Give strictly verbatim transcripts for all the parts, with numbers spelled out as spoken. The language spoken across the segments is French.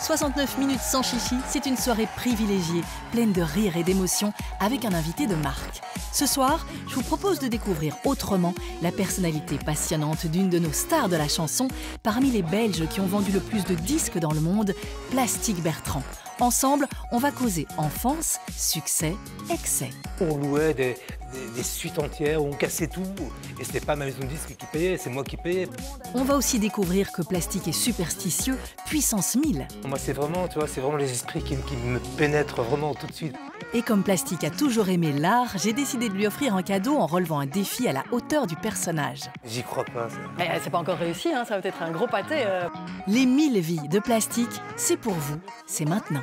soixante-neuf minutes sans chichi, c'est une soirée privilégiée, pleine de rires et d'émotions, avec un invité de marque. Ce soir, je vous propose de découvrir autrement la personnalité passionnante d'une de nos stars de la chanson, parmi les Belges qui ont vendu le plus de disques dans le monde, Plastique Bertrand. Ensemble, on va causer enfance, succès, excès. On louait des, des, des suites entières, on cassait tout. Et c'était pas ma maison de disques qui payait, c'est moi qui payais. On va aussi découvrir que Plastique est superstitieux, puissance mille. Moi, c'est vraiment, tu vois, c'est vraiment les esprits qui, qui me pénètrent vraiment tout de suite. Et comme Plastique a toujours aimé l'art, j'ai décidé de lui offrir un cadeau en relevant un défi à la hauteur du personnage. J'y crois pas, ça. Mais c'est pas encore réussi, hein, ça va être un gros pâté. Euh... Les mille vies de Plastique, c'est pour vous, c'est maintenant.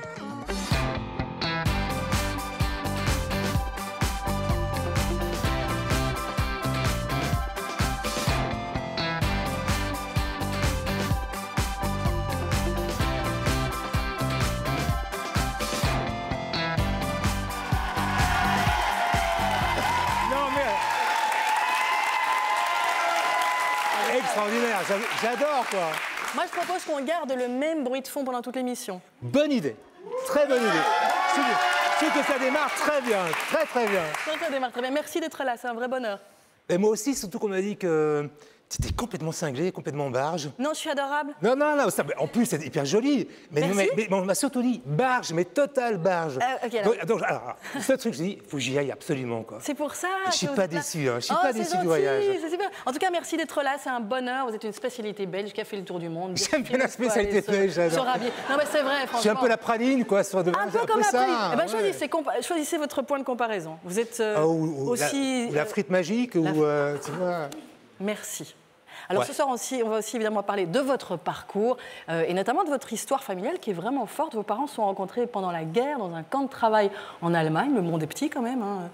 Extraordinaire, j'adore quoi. Moi je propose qu'on garde le même bruit de fond pendant toute l'émission. Bonne idée, très bonne idée. Je trouve que ça démarre très bien, très très bien. Ça démarre très bien, merci d'être là, c'est un vrai bonheur. Et moi aussi, surtout qu'on m'a dit que c'était complètement cinglé, complètement barge. Non, je suis adorable. Non, non, non, ça, en plus c'est hyper joli. Mais, Merci. mais, mais, mais on m'a surtout dit barge, mais total barge. Euh, okay, alors. Donc, donc, alors, ce truc, je dis, il faut que j'y aille absolument. C'est pour ça. Je suis pas déçu, hein, je suis oh, pas déçu gentil, du voyage. C'est super. En tout cas, merci d'être là, c'est un bonheur. Vous êtes une spécialité belge qui a fait le tour du monde. J'aime bien la spécialité belge, j'adore. Non, mais c'est vrai, franchement. Je suis un peu la praline, quoi, sur de un peu comme la ça. praline. Eh ben, ouais. choisissez, choisissez votre point de comparaison. Vous êtes euh, oh, ou, ou aussi. La, ou la frite magique, la... ou euh, tu vois. Merci. Alors ouais. ce soir aussi, on va aussi évidemment parler de votre parcours euh, et notamment de votre histoire familiale qui est vraiment forte. Vos parents se sont rencontrés pendant la guerre dans un camp de travail en Allemagne. Le monde est petit quand même. Hein.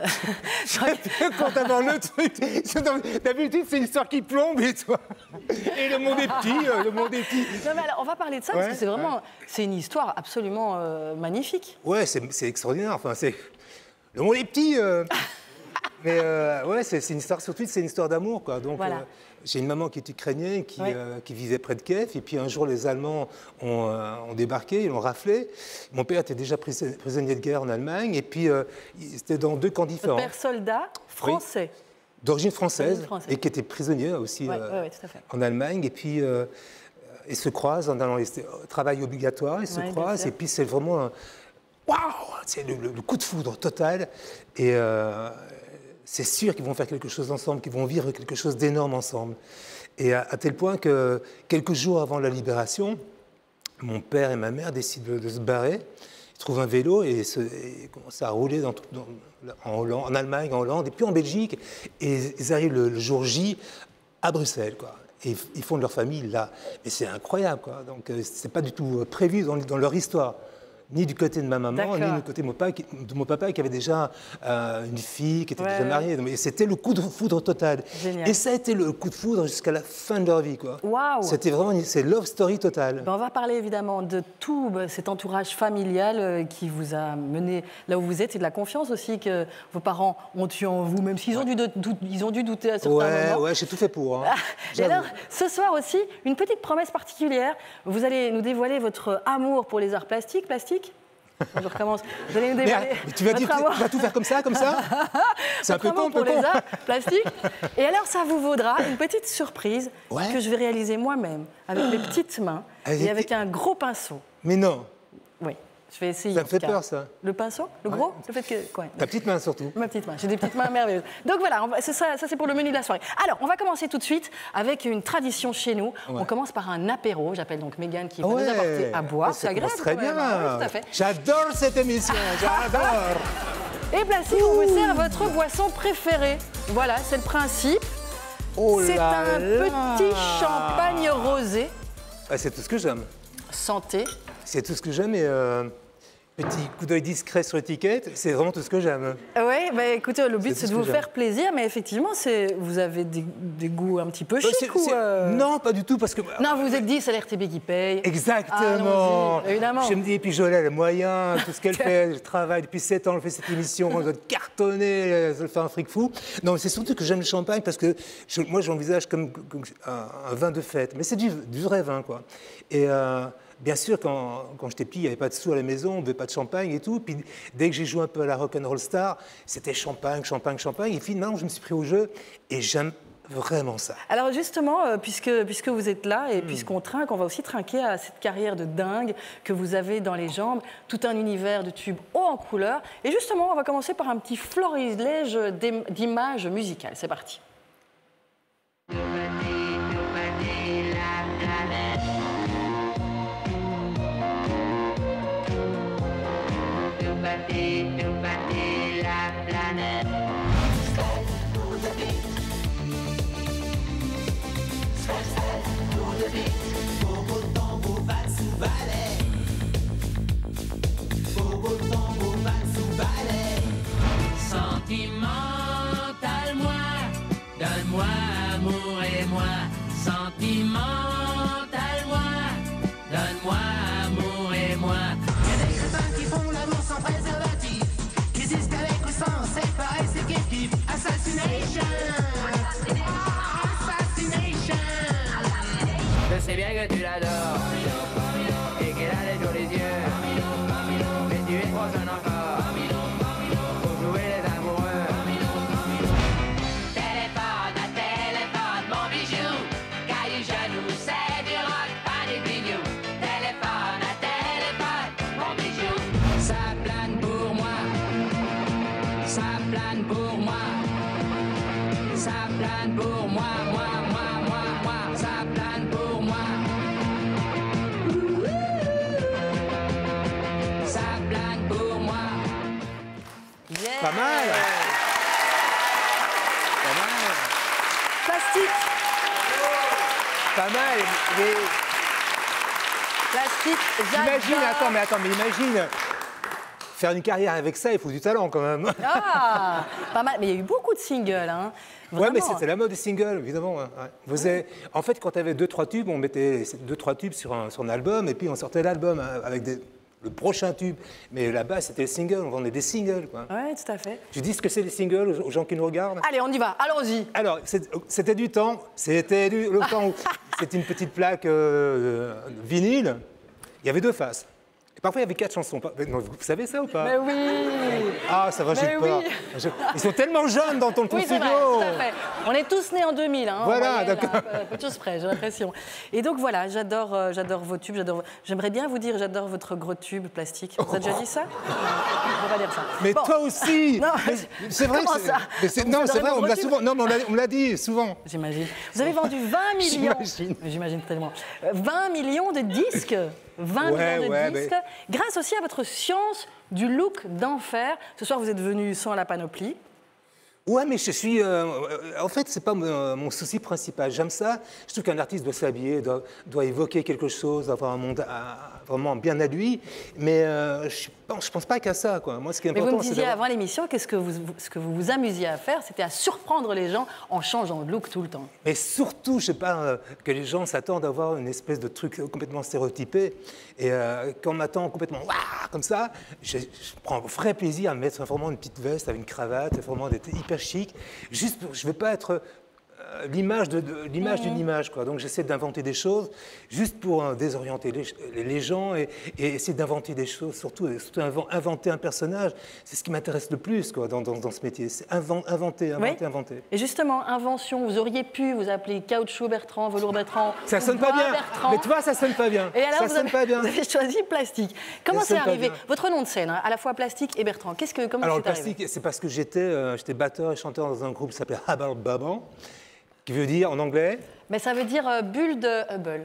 Quand t'as le truc, d'habitude c'est une histoire qui plombe et toi. Et le monde est petit, le monde est petit. Non, mais alors, on va parler de ça ouais, parce que c'est vraiment, ouais. c'est une histoire absolument euh, magnifique. Ouais, c'est extraordinaire. Enfin, c'est le monde est petit. Euh... Mais euh, ouais, c'est une histoire, surtout c'est une histoire d'amour, quoi. Donc, voilà. euh, j'ai une maman qui est ukrainienne, qui, ouais. euh, qui vivait près de Kiev, et puis un jour les Allemands ont, euh, ont débarqué, ils l'ont raflé. Mon père était déjà prisonnier de guerre en Allemagne, et puis euh, c'était dans deux camps différents. Votre père soldat français. Oui, d'origine française, française, et qui était prisonnier aussi ouais, euh, ouais, tout à fait. en Allemagne, et puis euh, ils se croisent en allant, travail obligatoire, ils se ouais, croisent, et puis c'est vraiment, waouh, c'est le, le, le coup de foudre total, et euh, c'est sûr qu'ils vont faire quelque chose ensemble, qu'ils vont vivre quelque chose d'énorme ensemble. Et à, à tel point que quelques jours avant la libération, mon père et ma mère décident de, de se barrer. Ils trouvent un vélo et, se, et commencent à rouler dans, dans, en, Hollande, en Allemagne, en Hollande, et puis en Belgique. Et ils arrivent le, le jour J à Bruxelles, quoi. Et ils font de leur famille là. Et c'est incroyable, quoi. Donc c'est pas du tout prévu dans, dans leur histoire. Ni du côté de ma maman, ni du côté de mon papa, qui, de mon papa, qui avait déjà euh, une fille, qui était ouais, déjà mariée. Et c'était le coup de foudre total. Génial. Et ça a été le coup de foudre jusqu'à la fin de leur vie, quoi. Waouh. C'était vraiment, c'est love story totale. Ben on va parler évidemment de tout cet entourage familial qui vous a mené là où vous êtes et de la confiance aussi que vos parents ont eu en vous, même s'ils ont, ouais. dû, ont dû douter à certains ouais, moments. Ouais, j'ai tout fait pour. Hein. Et alors, ce soir aussi, une petite promesse particulière. Vous allez nous dévoiler votre amour pour les arts plastiques. Plastiques Je recommence. Vous allez nous dévoiler. Mais, tu vas dire, tu vas tout faire comme ça, comme ça. C'est un peu con, un peu pour con. les arts plastiques. Et alors, ça vous vaudra une petite surprise ouais. que je vais réaliser moi-même avec mes petites mains et avec un gros pinceau. Mais non. Oui. Je vais essayer. Ça me fait peur, ça. Le pinceau, le ouais. gros, le fait que quoi. Ta petite main surtout. Ma petite main. J'ai des petites mains merveilleuses. Donc voilà, va, ça, ça c'est pour le menu de la soirée. Alors, on va commencer tout de suite avec une tradition chez nous. Ouais. On commence par un apéro. J'appelle donc Mégane qui va ouais. nous apporter à boire. C'est agréable. Très bien. Oui, tout à fait. J'adore cette émission. J'adore. Et Plastique, on vous sert votre boisson préférée. Voilà, c'est le principe. Oh c'est un là. petit champagne rosé. Ah, c'est tout ce que j'aime. Santé. C'est tout ce que j'aime et euh, petit coup d'œil discret sur l'étiquette, c'est vraiment tout ce que j'aime. Oui, bah, écoutez, le but c'est de vous faire plaisir, mais effectivement, vous avez des, des goûts un petit peu bah, chics ou euh... Non, pas du tout, parce que... Non, vous vous êtes dit, c'est l'R T B qui paye. Exactement. Ah, évidemment. Je me dis, et puis Joël, elle a moyen, tout ce qu'elle fait, je travaille depuis sept ans, elle fait cette émission, on doit cartonner, elle fait un fric fou. Non, c'est surtout que j'aime le champagne, parce que je, moi, j'envisage comme, comme un, un vin de fête, mais c'est du, du vrai vin, quoi. Et... Euh, bien sûr, quand, quand j'étais petit, il n'y avait pas de sous à la maison, on ne buvait pas de champagne et tout. Puis dès que j'ai joué un peu à la Rock'n'Roll Star, c'était champagne, champagne, champagne. Et finalement, je me suis pris au jeu et j'aime vraiment ça. Alors justement, euh, puisque, puisque vous êtes là et mmh. puisqu'on trinque, on va aussi trinquer à cette carrière de dingue que vous avez dans les jambes, tout un univers de tubes haut en couleur. Et justement, on va commencer par un petit florilège d'images musicales. C'est parti. Sentimental-moi, donne-moi amour et moi. Sentimental-moi, donne-moi amour et moi. Y'a des crétins qui font l'amour sans préservatif, qui disent qu'avec ou sans, c'est pareil, c'est kiff-kiff. Assassination, assassination. Je sais bien que tu l'adores et qu'elle a les jours les yeux, mais tu es trop jeune encore. Pas mal. Pas mal. Plastique. Pas mal. Mais... Plastique, Imagine, attends, mais attends, mais imagine faire une carrière avec ça, il faut du talent quand même. Ah, pas mal. Mais il y a eu beaucoup de singles, hein. Ouais, mais c'était la mode des singles, évidemment. Ouais. Vous avez... En fait, quand tu avais deux, trois tubes, on mettait deux, trois tubes sur un, sur un album, et puis on sortait l'album hein, avec des... le prochain tube. Mais là-bas, c'était le single, on vendait des singles. Oui, tout à fait. Je dis ce que c'est les singles aux gens qui nous regardent. Allez, on y va, allons-y. Alors, c'était du temps, c'était du... le temps où c'était une petite plaque euh, vinyle, il y avait deux faces. Et parfois, il y avait quatre chansons. Vous savez ça ou pas? Mais oui. Ah, ça va, j'ai peur. Oui. Ils sont tellement jeunes dans ton, ton oui, studio. Vrai, tout à fait. On est tous nés en deux mille. Hein, voilà, d'accord. Un peu tous près, j'ai l'impression. Et donc voilà, j'adore euh, j'adore vos tubes. J'aimerais bien vous dire, j'adore votre gros tube plastique. Vous avez déjà dit ça? Je ne peux pas dire ça. Mais bon. Toi aussi. Non, c'est vrai. Comment ça? Non, c'est vrai, on me l'a souvent. Non, mais on me l'a dit souvent. J'imagine. Vous avez vendu vingt millions. J'imagine tellement. vingt millions de disques. vingt ouais, millions de ouais, disques, mais... grâce aussi à votre science du look d'enfer. Ce soir, vous êtes venu sans la panoplie. Ouais, mais je suis... Euh, en fait, c'est pas mon, mon souci principal. J'aime ça. Je trouve qu'un artiste doit s'habiller, doit, doit évoquer quelque chose, avoir un monde à, vraiment bien à lui. Mais euh, je pense, je pense pas qu'à ça, quoi. Moi, ce qui est important, mais vous me disiez avant d'avoir... l'émission qu'est-ce que vous, ce que vous vous amusiez à faire, c'était à surprendre les gens en changeant de look tout le temps. Mais surtout, je sais pas, euh, que les gens s'attendent à avoir une espèce de truc complètement stéréotypé. Et euh, quand on m'attend complètement waouh, comme ça, je, je prends vrai plaisir à me mettre vraiment une petite veste avec une cravate, vraiment d'être hyper chic. Juste, pour, je ne veux pas être euh, l'image de, de, l'image mmh. d'une image, quoi. Donc j'essaie d'inventer des choses juste pour euh, désorienter les, les gens et, et essayer d'inventer des choses, surtout, surtout inventer un personnage. C'est ce qui m'intéresse le plus, quoi, dans, dans, dans ce métier. C'est inventer, inventer, oui. inventer. Et justement, invention, vous auriez pu vous appeler Caoutchouc Bertrand, Velours Bertrand. Ça sonne pas bien. Bertrand. Mais toi, ça sonne pas bien. Et alors, ça vous, sonne avez, pas bien. vous avez choisi Plastique. Comment c'est arrivé? Votre nom de scène, hein, à la fois Plastique et Bertrand. Qu'est-ce que, comment alors, c'est Plastique, c'est parce que j'étais, euh, j'étais batteur et chanteur dans un groupe qui s'appelait Habal Baban, qui veut dire en anglais. Mais ça veut dire euh, bulle de Hubble.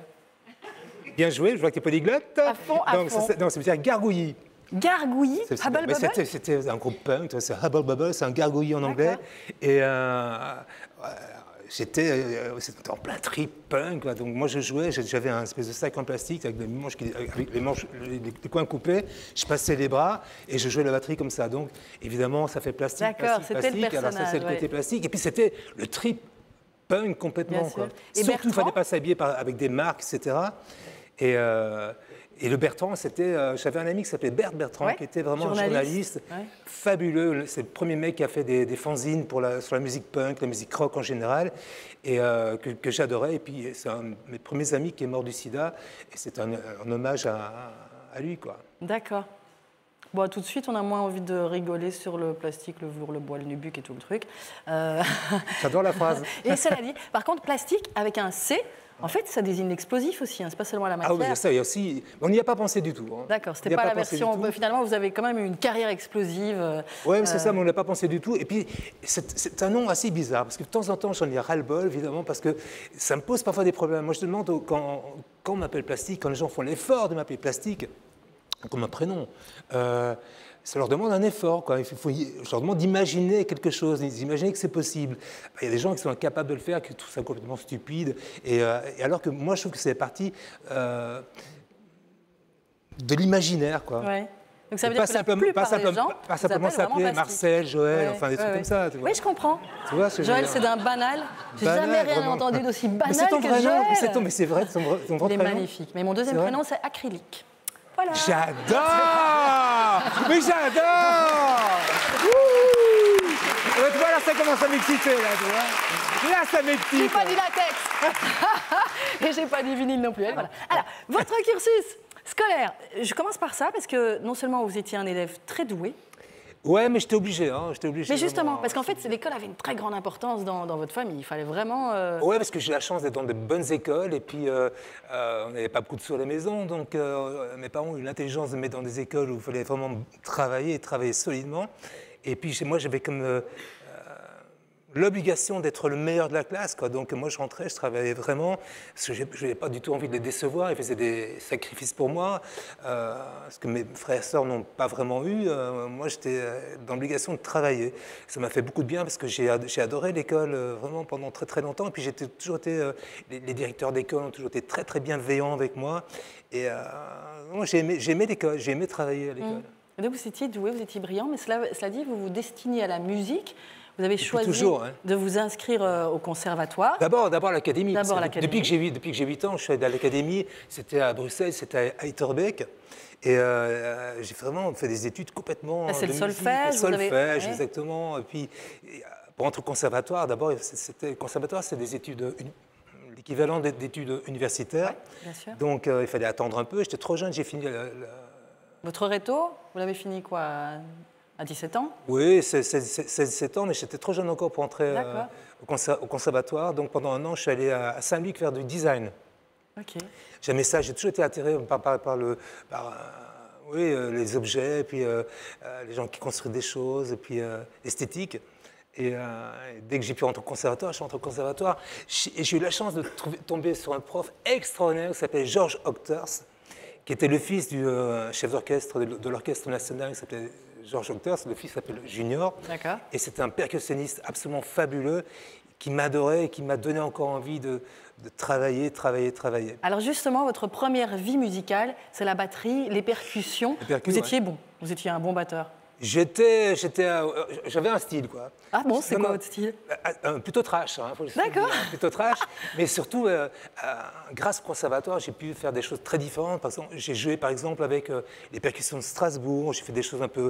Bien joué, je vois que tu es polyglotte. À fond, à donc, fond. Ça, non, ça veut dire gargouillis. Gargouillis, Hubble Bubble. C'était, c'était un groupe punk, c'est Hubble Bubble, c'est un gargouillis en anglais. Et euh, euh, j'étais, euh, c'était en plein trip punk, quoi. Donc moi je jouais, j'avais un espèce de sac en plastique avec les manches, avec les, manches les, les coins coupés, je passais les bras et je jouais la batterie comme ça. Donc évidemment ça fait plastique, D'accord, plastique, c'était plastique. le personnage. Alors ça c'est le côté ouais. plastique. Et puis c'était le trip punk complètement. Quoi. Et surtout, il ne Bertrand fallait pas s'habiller avec des marques, et cetera. Et, euh, et le Bertrand, c'était, euh, j'avais un ami qui s'appelait Bert Bertrand, Ouais, qui était vraiment journaliste. un journaliste Ouais. fabuleux. C'est le premier mec qui a fait des, des fanzines pour la, sur la musique punk, la musique rock en général, et euh, que, que j'adorais. Et puis c'est un de mes premiers amis qui est mort du sida, et c'est un, un hommage à, à lui, quoi. D'accord. Bon, tout de suite, on a moins envie de rigoler sur le plastique, le velours, le bois, le nubuck et tout le truc. Euh... J'adore la phrase. Et cela dit, par contre, plastique avec un C, en fait, ça désigne l'explosif aussi, hein, c'est pas seulement la Ah matière. oui, ça, il y a aussi. On n'y a pas pensé du tout. Hein. D'accord, On c'était n'y a pas, la pensé du version. tout. Finalement, vous avez quand même eu une carrière explosive. euh, Oui, c'est euh, ça, mais on n'a pas pensé du tout. Et puis, c'est c'est un nom assez bizarre, parce que de temps en temps, j'en ai ras-le-bol, évidemment, parce que ça me pose parfois des problèmes. Moi, je demande, au- quand, quand on m'appelle Plastique, quand les gens font l'effort de m'appeler Plastique, comme un prénom, euh, ça leur demande un effort, quoi. Il faut, faut y- je leur demande d'imaginer quelque chose, d'imaginer que c'est possible. Il y a des gens qui sont incapables de le faire, qui trouvent ça complètement stupide. Et, euh, et alors que moi, je trouve que c'est partie euh, de l'imaginaire, quoi. ouais. Donc ça veut pas dire que la simplement, plupart pas simplement, des gens pas vous simplement appellent vraiment s'appeler plastique. Marcel, Joël, Ouais, enfin des ouais, trucs ouais. comme ça. Tu vois. Oui, je comprends. Tu vois ce que je veux Joël, dire c'est d'un banal. J'ai Banal, jamais rien vraiment. entendu d'aussi Mais banal c'est ton que vrai nom, Joël. mais c'est ton- mais c'est vrai, ton vrai, ton vrai Il est prénom. magnifique. Mais mon deuxième C'est vrai prénom, c'est acrylique. Voilà. J'adore. Mais j'adore. Ouh. Eh ben, tu vois, là, ça commence à m'exciter, là, tu vois. Là, ça J'ai m'excite. pas dit latex. Et j'ai pas dit vinyle non plus. Et voilà. Alors, votre cursus scolaire, je commence par ça parce que non seulement vous étiez un élève très doué, Ouais, mais j'étais obligé, hein, j'étais obligé. mais justement, vraiment. parce qu'en fait, l'école avait une très grande importance dans, dans votre famille. Il fallait vraiment. euh, Ouais, parce que j'ai la chance d'être dans de bonnes écoles et puis euh, euh, on n'avait pas beaucoup de sous à la maison, donc euh, mes parents ont eu l'intelligence de me mettre dans des écoles où il fallait vraiment travailler et travailler solidement. Et puis chez moi, j'avais comme euh, euh, l'obligation d'être le meilleur de la classe, quoi. Donc moi, je rentrais, je travaillais vraiment, parce que je n'avais pas du tout envie de les décevoir. Ils faisaient des sacrifices pour moi, euh, ce que mes frères et sœurs n'ont pas vraiment eu. Euh, moi, j'étais euh, dans l'obligation de travailler. Ça m'a fait beaucoup de bien parce que j'ai ad- j'ai adoré l'école euh, vraiment pendant très très longtemps. Et puis j'ai été- toujours été, euh, les, les directeurs d'école ont toujours été très très bienveillants avec moi. Et euh, moi, j'ai aimé, j'ai aimé l'école, j'ai aimé travailler à l'école. Et donc vous étiez doué, vous étiez brillant, mais cela, cela dit, vous vous destiniez à la musique. Vous avez choisi toujours, hein. de vous inscrire euh, au conservatoire. D'abord, d'abord l'académie. parce D'abord que l'académie. Depuis que j'ai huit- depuis que j'ai huit ans, je suis allé à l'académie. C'était à Bruxelles, c'était à Etterbeek. Et euh, j'ai vraiment fait des études complètement. Ah, c'est de le musique, solfège, le vous avez- solfège, ouais. exactement. Et puis, et, euh, pour entrer au conservatoire, d'abord, c'était le conservatoire, c'est des études, uni- l'équivalent d'é- d'études universitaires. bien sûr. Donc, euh, il fallait attendre un peu. J'étais trop jeune, j'ai fini. la- la- Votre réto, vous l'avez fini quoi à dix-sept ans? Oui, seize dix-sept ans, mais j'étais trop jeune encore pour entrer euh, D'accord. au, conser- au conservatoire. Donc, pendant un an, je suis allé à, à Saint-Luc faire du design. Ok. J'aimais ça, j'ai toujours été attiré par, par, par le, par, euh, oui, euh, les objets, et puis euh, euh, les gens qui construisent des choses, et puis euh, l'esthétique. Et, euh, et dès que j'ai pu rentrer au conservatoire, je suis rentré au conservatoire. J'ai- Et j'ai eu la chance de trouver- tomber sur un prof extraordinaire qui s'appelait Georges Octers, qui était le fils du euh, chef d'orchestre de, de l'Orchestre national, qui s'appelait Georges Octers. Le fils s'appelle Junior. D'accord. Et c'était un percussionniste absolument fabuleux qui m'adorait et qui m'a donné encore envie de, de travailler, travailler, travailler. Alors justement, votre première vie musicale, c'est la batterie, les percussions. Les percus, vous étiez ouais. bon, vous étiez un bon batteur. J'étais, j'étais, euh, j'avais un style, quoi. Ah bon, c'est Non, quoi non, votre style? euh, euh, Plutôt trash, hein, faut le D'accord. dire, plutôt trash. Mais surtout, euh, euh, grâce au conservatoire, j'ai pu faire des choses très différentes. Par exemple, j'ai joué, par exemple, avec euh, les percussions de Strasbourg. J'ai fait des choses un peu.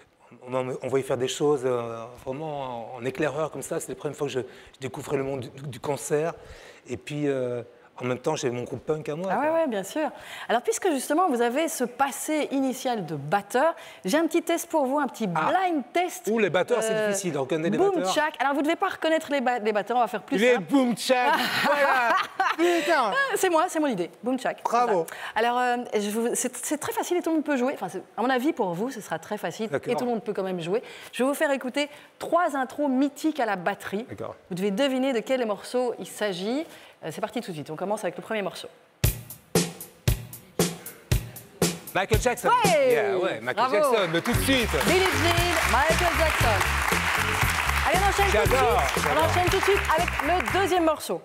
On m'a envoyé faire des choses euh, vraiment en, en éclaireur comme ça. C'est la première fois que je, je découvrais le monde du, du concert. Et puis, euh, en même temps, j'avais mon groupe punk à moi. Ah quoi. ouais, ouais, bien sûr. Alors puisque justement vous avez ce passé initial de batteur, j'ai un petit test pour vous, un petit Ah. blind test. Ouh, les batteurs, c'est Euh, difficile de reconnaître les Boom batteurs. Chak. Alors vous ne devez pas reconnaître les, ba- les batteurs, on va faire plus Les simple. boom chak, voilà. Putain. Ah, C'est moi, c'est mon idée. Boom Chak. Bravo. C'est ça. Alors euh, je vous- c'est c'est très facile et tout le monde peut jouer. Enfin, c'est- à mon avis pour vous, ce sera très facile D'accord. et tout le monde peut quand même jouer. Je vais vous faire écouter trois intros mythiques à la batterie. D'accord. Vous devez deviner de quel morceau il s'agit. Euh, C'est parti tout de suite. On commence avec le premier morceau. Michael Jackson. Ouais. Yeah, ouais, Michael Bravo. Jackson, mais tout de suite. Billie Jean, Michael Jackson. Allez, on enchaîne tout de J'adore, suite. On j'adore. enchaîne tout de suite avec le deuxième morceau.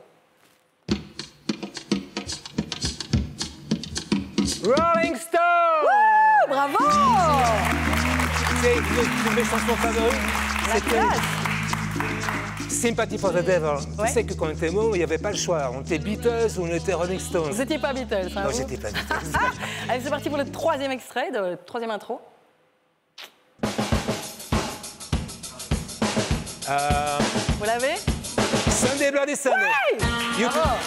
Rolling Stone. Oh, bravo! C'est une de mes chansons favorites. La C'était- classe. Sympathy for the Devil. Ouais. Tu sais que quand on était môme, il n'y avait pas le choix. On était Beatles ou on était Rolling Stones. Vous n'étiez pas Beatles, hein, Non, vous j'étais pas Beatles. Allez, c'est parti pour le troisième extrait, de, troisième intro. Euh, Vous l'avez? Sunday Bloody Sunday. Hey, YouTube. bravo.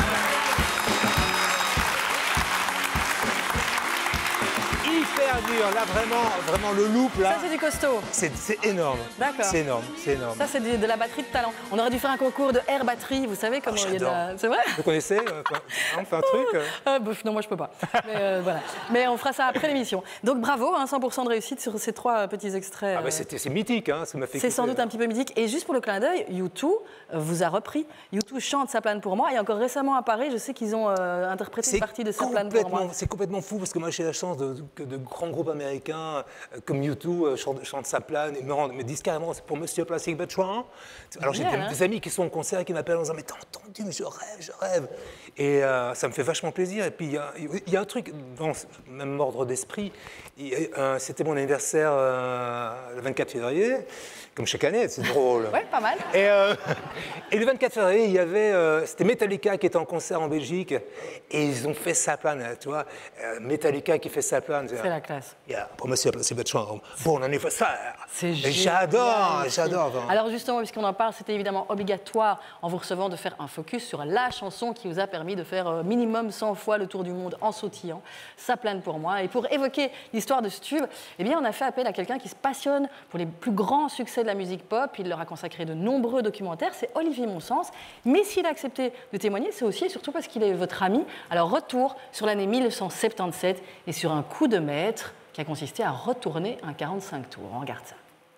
Hyper dur, là vraiment, vraiment le loop là, Ça, c'est du costaud. c'est c'est énorme. D'accord. C'est énorme, c'est énorme. Ça, c'est de, de la batterie de talent. On aurait dû faire un concours de air batterie, vous savez comment Oh, il y a de la... j'adore. C'est vrai? Vous connaissez euh, enfin, On fait un truc euh. Ah, bof, non, moi je peux pas. Mais, euh, voilà. Mais on fera ça après l'émission. Donc bravo, hein, cent pour cent de réussite sur ces trois euh, petits extraits. Ah bah, euh, c'était- c'est mythique, hein, ça m'a fait C'est kiffer, sans doute hein. un petit peu mythique. Et juste pour le clin d'œil, U deux euh, vous a repris. U deux chante Sa plane pour moi. Et encore récemment à Paris, je sais qu'ils ont euh, interprété une partie de Sa plane pour moi. complètement- c'est complètement fou parce que moi j'ai la chance de, que de grands groupes américains euh, comme U deux euh, chantent, chantent Sa plane et me, rendent- me disent carrément c'est pour Monsieur Plastic Bertrand. Alors j'ai Génial, des, hein. des amis qui sont au concert et qui m'appellent en disant mais t'as entendu, mais je rêve, je rêve. Et euh, ça me fait vachement plaisir. Et puis il y a, il y a un truc dans ce même ordre d'esprit. Il y a, euh, C'était mon anniversaire euh, le vingt-quatre février, comme chaque année, c'est drôle. Ouais, pas mal. Et, euh, et le vingt-quatre février, il y avait, euh, c'était Metallica qui était en concert en Belgique et ils ont fait Sa plane, tu vois. Euh, Metallica qui fait Sa plane. C'est la classe. Yeah, pour Monsieur Plastic Bertrand, bon anniversaire. C'est Et génial. J'adore, aussi. j'adore. vraiment. Alors justement, puisqu'on en parle, c'était évidemment obligatoire en vous recevant de faire un focus sur la chanson qui vous a permis de faire euh, minimum cent fois le tour du monde en sautillant. Sa plane pour moi. Et pour évoquer l'histoire de ce tube, eh bien, on a fait appel à quelqu'un qui se passionne pour les plus grands succès de la musique pop. Il leur a consacré de nombreux documentaires. C'est Olivier Monsens. Mais s'il a accepté de témoigner, c'est aussi et surtout parce qu'il est votre ami. Alors retour sur l'année mille neuf cent soixante-dix-sept et sur un coup de maître qui a consisté à retourner un quarante-cinq tours. On regarde ça.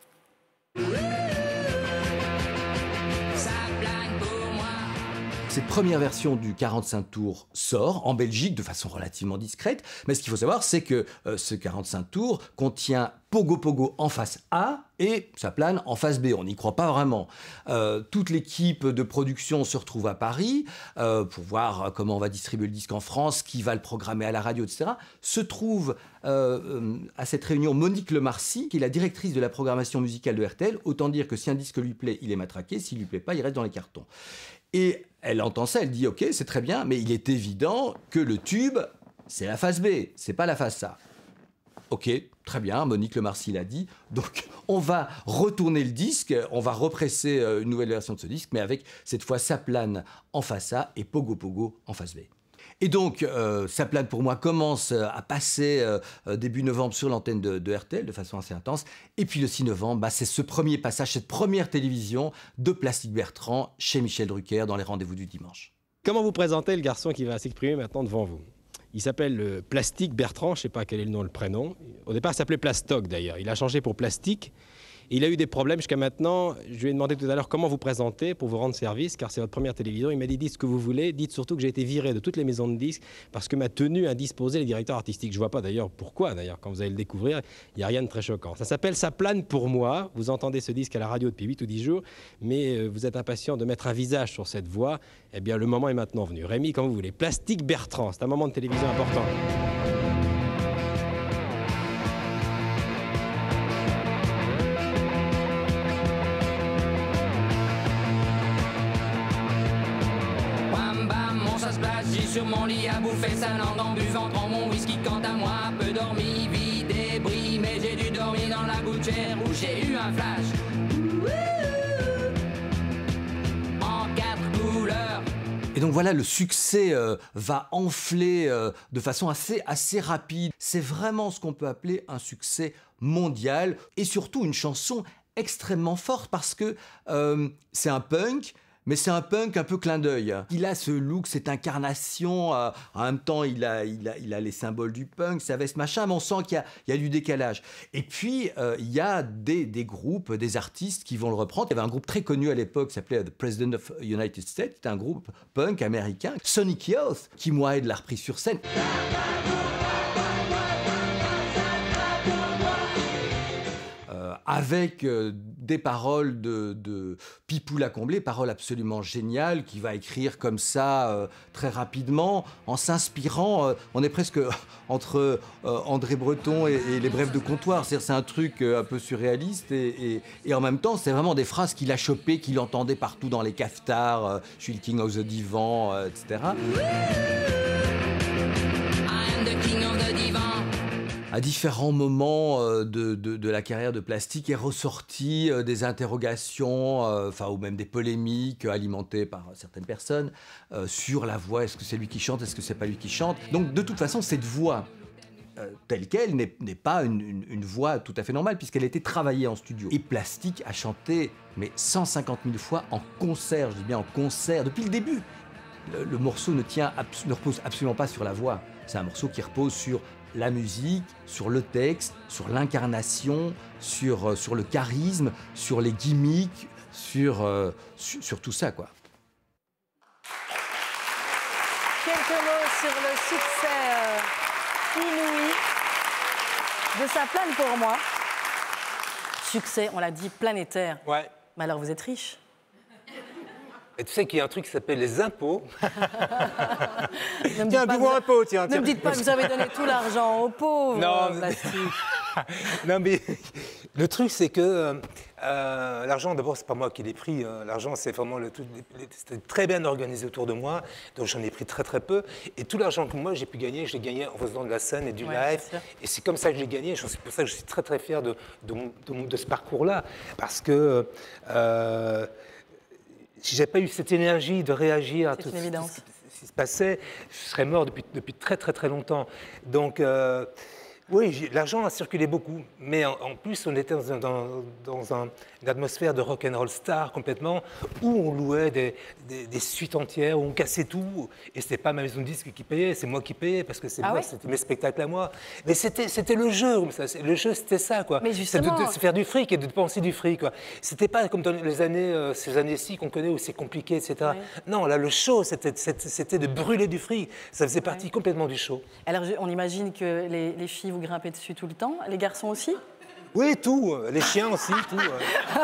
Cette première version du quarante-cinq tours sort en Belgique de façon relativement discrète, mais ce qu'il faut savoir, c'est que euh, ce quarante-cinq tours contient Pogo Pogo en face A et Sa plane en face B. On n'y croit pas vraiment. Euh, toute l'équipe de production se retrouve à Paris euh, pour voir comment on va distribuer le disque en France, qui va le programmer à la radio, et cetera. Se trouve euh, euh, à cette réunion Monique Lemarcy, qui est la directrice de la programmation musicale de R T L. Autant dire que si un disque lui plaît, il est matraqué. S'il lui plaît pas, il reste dans les cartons. Et elle entend ça, elle dit « Ok, c'est très bien, mais il est évident que le tube, c'est la face B, c'est pas la face A. » Ok, très bien, Monique Lemarcy l'a dit. Donc, on va retourner le disque, on va represser euh, une nouvelle version de ce disque, mais avec cette fois Sa plane en face A et Pogo Pogo en face B. Et donc, euh, Sa plane pour moi commence à passer euh, début novembre sur l'antenne de, de R T L de façon assez intense. Et puis le six novembre, bah, c'est ce premier passage, cette première télévision de Plastic Bertrand chez Michel Drucker dans les rendez-vous du dimanche. Comment vous présentez le garçon qui va s'exprimer maintenant devant vous? Il s'appelle euh, Plastic Bertrand, je ne sais pas quel est le nom, le prénom. Au départ, il s'appelait Plastoc d'ailleurs. Il a changé pour Plastique. Et il a eu des problèmes jusqu'à maintenant. Je lui ai demandé tout à l'heure comment vous présentez pour vous rendre service, car c'est votre première télévision. Il m'a dit, dites ce que vous voulez, dites surtout que j'ai été viré de toutes les maisons de disques parce que ma tenue indisposait les directeurs artistiques. Je ne vois pas d'ailleurs pourquoi, d'ailleurs, quand vous allez le découvrir, il n'y a rien de très choquant. Ça s'appelle Sa plane pour moi. Vous entendez ce disque à la radio depuis huit ou dix jours, mais vous êtes impatient de mettre un visage sur cette voix. Eh bien, le moment est maintenant venu. Rémi, quand vous voulez. Plastic Bertrand, c'est un moment de télévision important. Sur mon lit à bouffer sa langue en buvant trop mon whisky. Quant à moi, peu dormi, vie débris, mais j'ai dû dormir dans la gouttière où j'ai eu un flash. En quatre couleurs. Et donc voilà, le succès euh, va enfler euh, de façon assez, assez rapide. C'est vraiment ce qu'on peut appeler un succès mondial et surtout une chanson extrêmement forte parce que euh, c'est un punk. Mais c'est un punk un peu clin d'œil. Il a ce look, cette incarnation. Euh, en même temps, il a, il, a, il a les symboles du punk, sa veste, machin. Mais on sent qu'il y a, il y a du décalage. Et puis, euh, il y a des, des groupes, des artistes qui vont le reprendre. Il y avait un groupe très connu à l'époque qui s'appelait The President of United States. C'était un groupe punk américain. Sonic Youth, qui, moi, l'a repris sur scène. avec euh, des paroles de, de Pipou Lacombe, paroles absolument géniales, qui va écrire comme ça euh, très rapidement, en s'inspirant. Euh, on est presque entre euh, André Breton et, et les Brèves de comptoir. C'est-à-dire, c'est un truc euh, un peu surréaliste et, et, et en même temps, c'est vraiment des phrases qu'il a chopées, qu'il entendait partout dans les cafetards. Euh, je suis le king of the divan, euh, et cetera. À différents moments euh, de, de, de la carrière de Plastique est ressorti euh, des interrogations, euh, enfin, ou même des polémiques euh, alimentées par certaines personnes euh, sur la voix. Est-ce que c'est lui qui chante? Est-ce que c'est pas lui qui chante? Donc, de toute façon, cette voix euh, telle qu'elle n'est pas une, une, une voix tout à fait normale puisqu'elle a été travaillée en studio. Et Plastique a chanté mais cent cinquante mille fois en concert, je dis bien en concert, depuis le début. Le, le morceau ne, tient, ne repose absolument pas sur la voix. C'est un morceau qui repose sur la musique, sur le texte, sur l'incarnation, sur, euh, sur le charisme, sur les gimmicks, sur, euh, sur, sur tout ça, quoi. Quelques mots sur le succès euh, inouï de Ça plane pour moi. Succès, on l'a dit, planétaire. Ouais. Mais alors, vous êtes riche? Et tu sais qu'il y a un truc qui s'appelle les impôts. Ne me Tiens, dites pas, buis-moi vous- un pot, tiens. ne tiens. me dites pas que vous avez donné tout l'argent aux pauvres, Non, euh, mais- Plastique. Non, mais le truc, c'est que euh, euh, l'argent, d'abord, c'est pas moi qui l'ai pris. euh, l'argent, c'est vraiment le tout. C'était très bien organisé autour de moi, donc j'en ai pris très très peu. Et tout l'argent que moi j'ai pu gagner, je l'ai gagné en faisant de la scène et du Ouais, live. c'est sûr. Et c'est comme ça que je l'ai gagné. C'est pour ça que je suis très très fier de, de, mon- de mon- de ce parcours-là, parce que. Euh, si j'avais pas eu cette énergie de réagir à C'est tout, une tout évidence. ce qui, ce qui se passait, je serais mort depuis, depuis très très très longtemps. Donc euh, oui, j'ai- l'argent a circulé beaucoup, mais en, en plus on était dans, un- dans, dans un- une atmosphère de rock'n'roll star complètement, où on louait des, des- des suites entières, où on cassait tout, et c'était pas ma maison de disque qui payait, c'est moi qui payais, parce que c'est Ah moi, ouais c'était mes spectacles à moi. Mais c'était c'était le jeu, comme ça. C'est- le jeu c'était ça, quoi. Mais C'était de, justement- de se faire du fric et de dépenser du fric, quoi. C'était pas comme dans les années, euh, ces années-ci qu'on connaît où c'est compliqué, et cetera. Ouais. Non, là, le show, c'était c'était- c'était de brûler du fric. Ça faisait partie Ouais. complètement du show. Alors, je- on imagine que les, les filles vous grimpez dessus tout le temps, les garçons aussi. Oui, tout. euh, Les chiens aussi, tout. euh.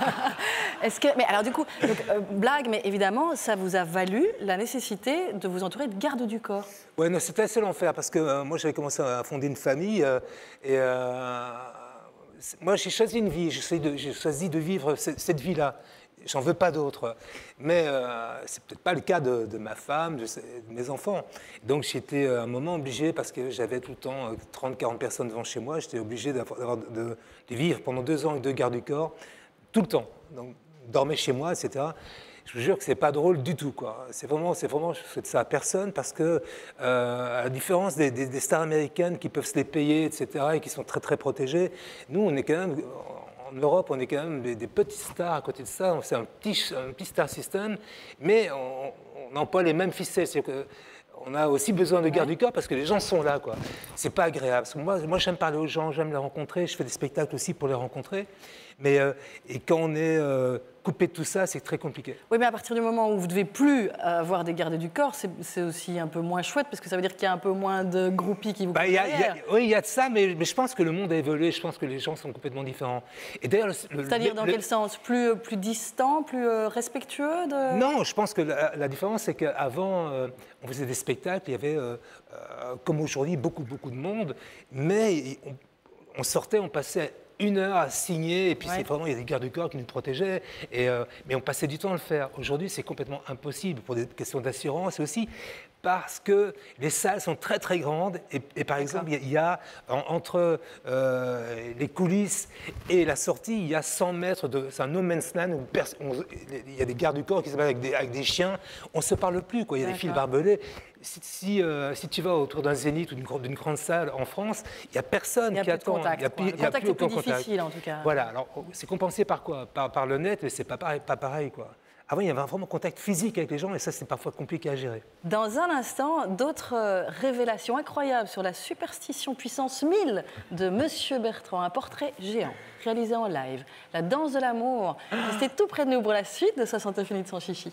Est-ce que, mais alors du coup, donc, euh, blague, mais évidemment, ça vous a valu la nécessité de vous entourer de gardes du corps. Ouais, non, c'était assez l'enfer parce que euh, moi j'avais commencé à fonder une famille euh, et euh, c'est- moi j'ai choisi une vie, j'ai de, j'ai choisi de vivre cette, cette vie-là. J'en veux pas d'autre. Mais euh, c'est peut-être pas le cas de, de ma femme, de, ses- de mes enfants. Donc j'étais euh, à un moment obligé, parce que j'avais tout le temps euh, trente, quarante personnes devant chez moi, j'étais obligé d'avoir, d'avoir- de, de vivre pendant deux ans avec deux gardes du corps, tout le temps. Donc dormais chez moi, et cetera. Je vous jure que c'est pas drôle du tout, quoi. C'est vraiment, c'est vraiment, je souhaite ça à personne parce que, euh, à la différence des, des- des stars américaines qui peuvent se les payer, et cetera, et qui sont très très protégées, nous, on est quand même, en Europe, on est quand même des, des petits stars à côté de ça. C'est un petit, un petit star system, mais on on n'a pas les mêmes ficelles. C'est que on a aussi besoin de garde du corps parce que les gens sont là, quoi. C'est pas agréable. Parce que moi, moi j'aime parler aux gens, j'aime les rencontrer. Je fais des spectacles aussi pour les rencontrer. Mais euh, et quand on est euh, coupé de tout ça, c'est très compliqué. Oui, mais à partir du moment où vous ne devez plus avoir des gardes du corps, c'est c'est aussi un peu moins chouette, parce que ça veut dire qu'il y a un peu moins de groupies qui vous Bah, courent il y a- il y a- derrière. oui, il y a de ça, mais, mais je pense que le monde a évolué. Je pense que les gens sont complètement différents. Et d'ailleurs, le- le- C'est-à-dire dans le- quel sens? Plus, plus distant, plus euh, respectueux de... Non, je pense que la, la différence, c'est qu'avant, euh, on faisait des spectacles, il y avait, euh, euh, comme aujourd'hui, beaucoup, beaucoup de monde, mais on, on sortait, on passait une heure à signer, et puis Ouais. c'est vraiment, il y a des gardes du corps qui nous protégeaient, et, euh, mais on passait du temps à le faire. Aujourd'hui, c'est complètement impossible pour des questions d'assurance, et aussi parce que les salles sont très très grandes, et, et par exemple, il y a, il y a, en- entre euh, les coulisses et la sortie, il y a cent mètres de... C'est un no man's land où pers- on- il y a des gardes du corps qui se battent avec des, avec des chiens, on ne se parle plus, quoi. Il y a des fils D'accord. barbelés. Si, si, euh, si tu vas autour d'un zénith ou d'une gro- d'une grande salle en France, il n'y a personne Il y a qui plus de attend. contact, Il y a quoi. plus- Le il y a contact plus est plus aucun contact. difficile, en tout cas. Voilà, alors c'est compensé par quoi par, par le net, mais c'est pas pareil, pas pareil, quoi. Avant, il y avait un vraiment contact physique avec les gens, et ça, c'est parfois compliqué à gérer. Dans un instant, d'autres euh, révélations incroyables sur la superstition puissance mille de Monsieur Bertrand, un portrait géant réalisé en live. La danse de l'amour. Restez tout près de nous pour la suite de soixante-neuf minutes sans chichi.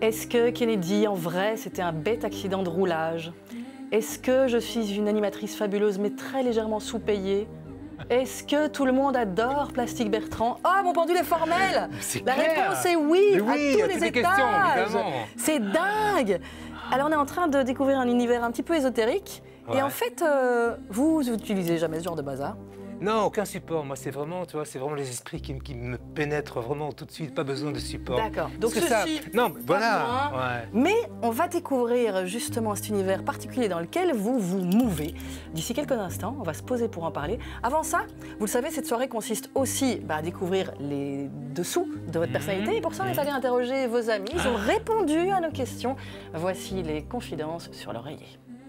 Est-ce que Kennedy, en vrai, c'était un bête accident de roulage? Est-ce que je suis une animatrice fabuleuse mais très légèrement sous-payée? Est-ce que tout le monde adore Plastique Bertrand? Ah, mon pendule est formel! La clair. réponse est oui, Mais oui, à tous à les toutes les questions, étages! évidemment. C'est dingue! Alors, on est en train de découvrir un univers un petit peu ésotérique. Ouais. Et en fait, euh, vous n'utilisez jamais ce genre de bazar? Non, aucun support. Moi, c'est vraiment, tu vois, c'est vraiment les esprits qui, me- qui me pénètrent vraiment tout de suite. Pas besoin de support. D'accord. Donc, Parce que ça- ceci, Non, pas voilà. besoin. Ouais. Mais on va découvrir justement cet univers particulier dans lequel vous vous mouvez. D'ici quelques instants, on va se poser pour en parler. Avant ça, vous le savez, cette soirée consiste aussi bah, à découvrir les dessous de votre personnalité. Et pour ça, on est allé interroger vos amis. Ils ont répondu à nos questions. Voici les confidences sur l'oreiller.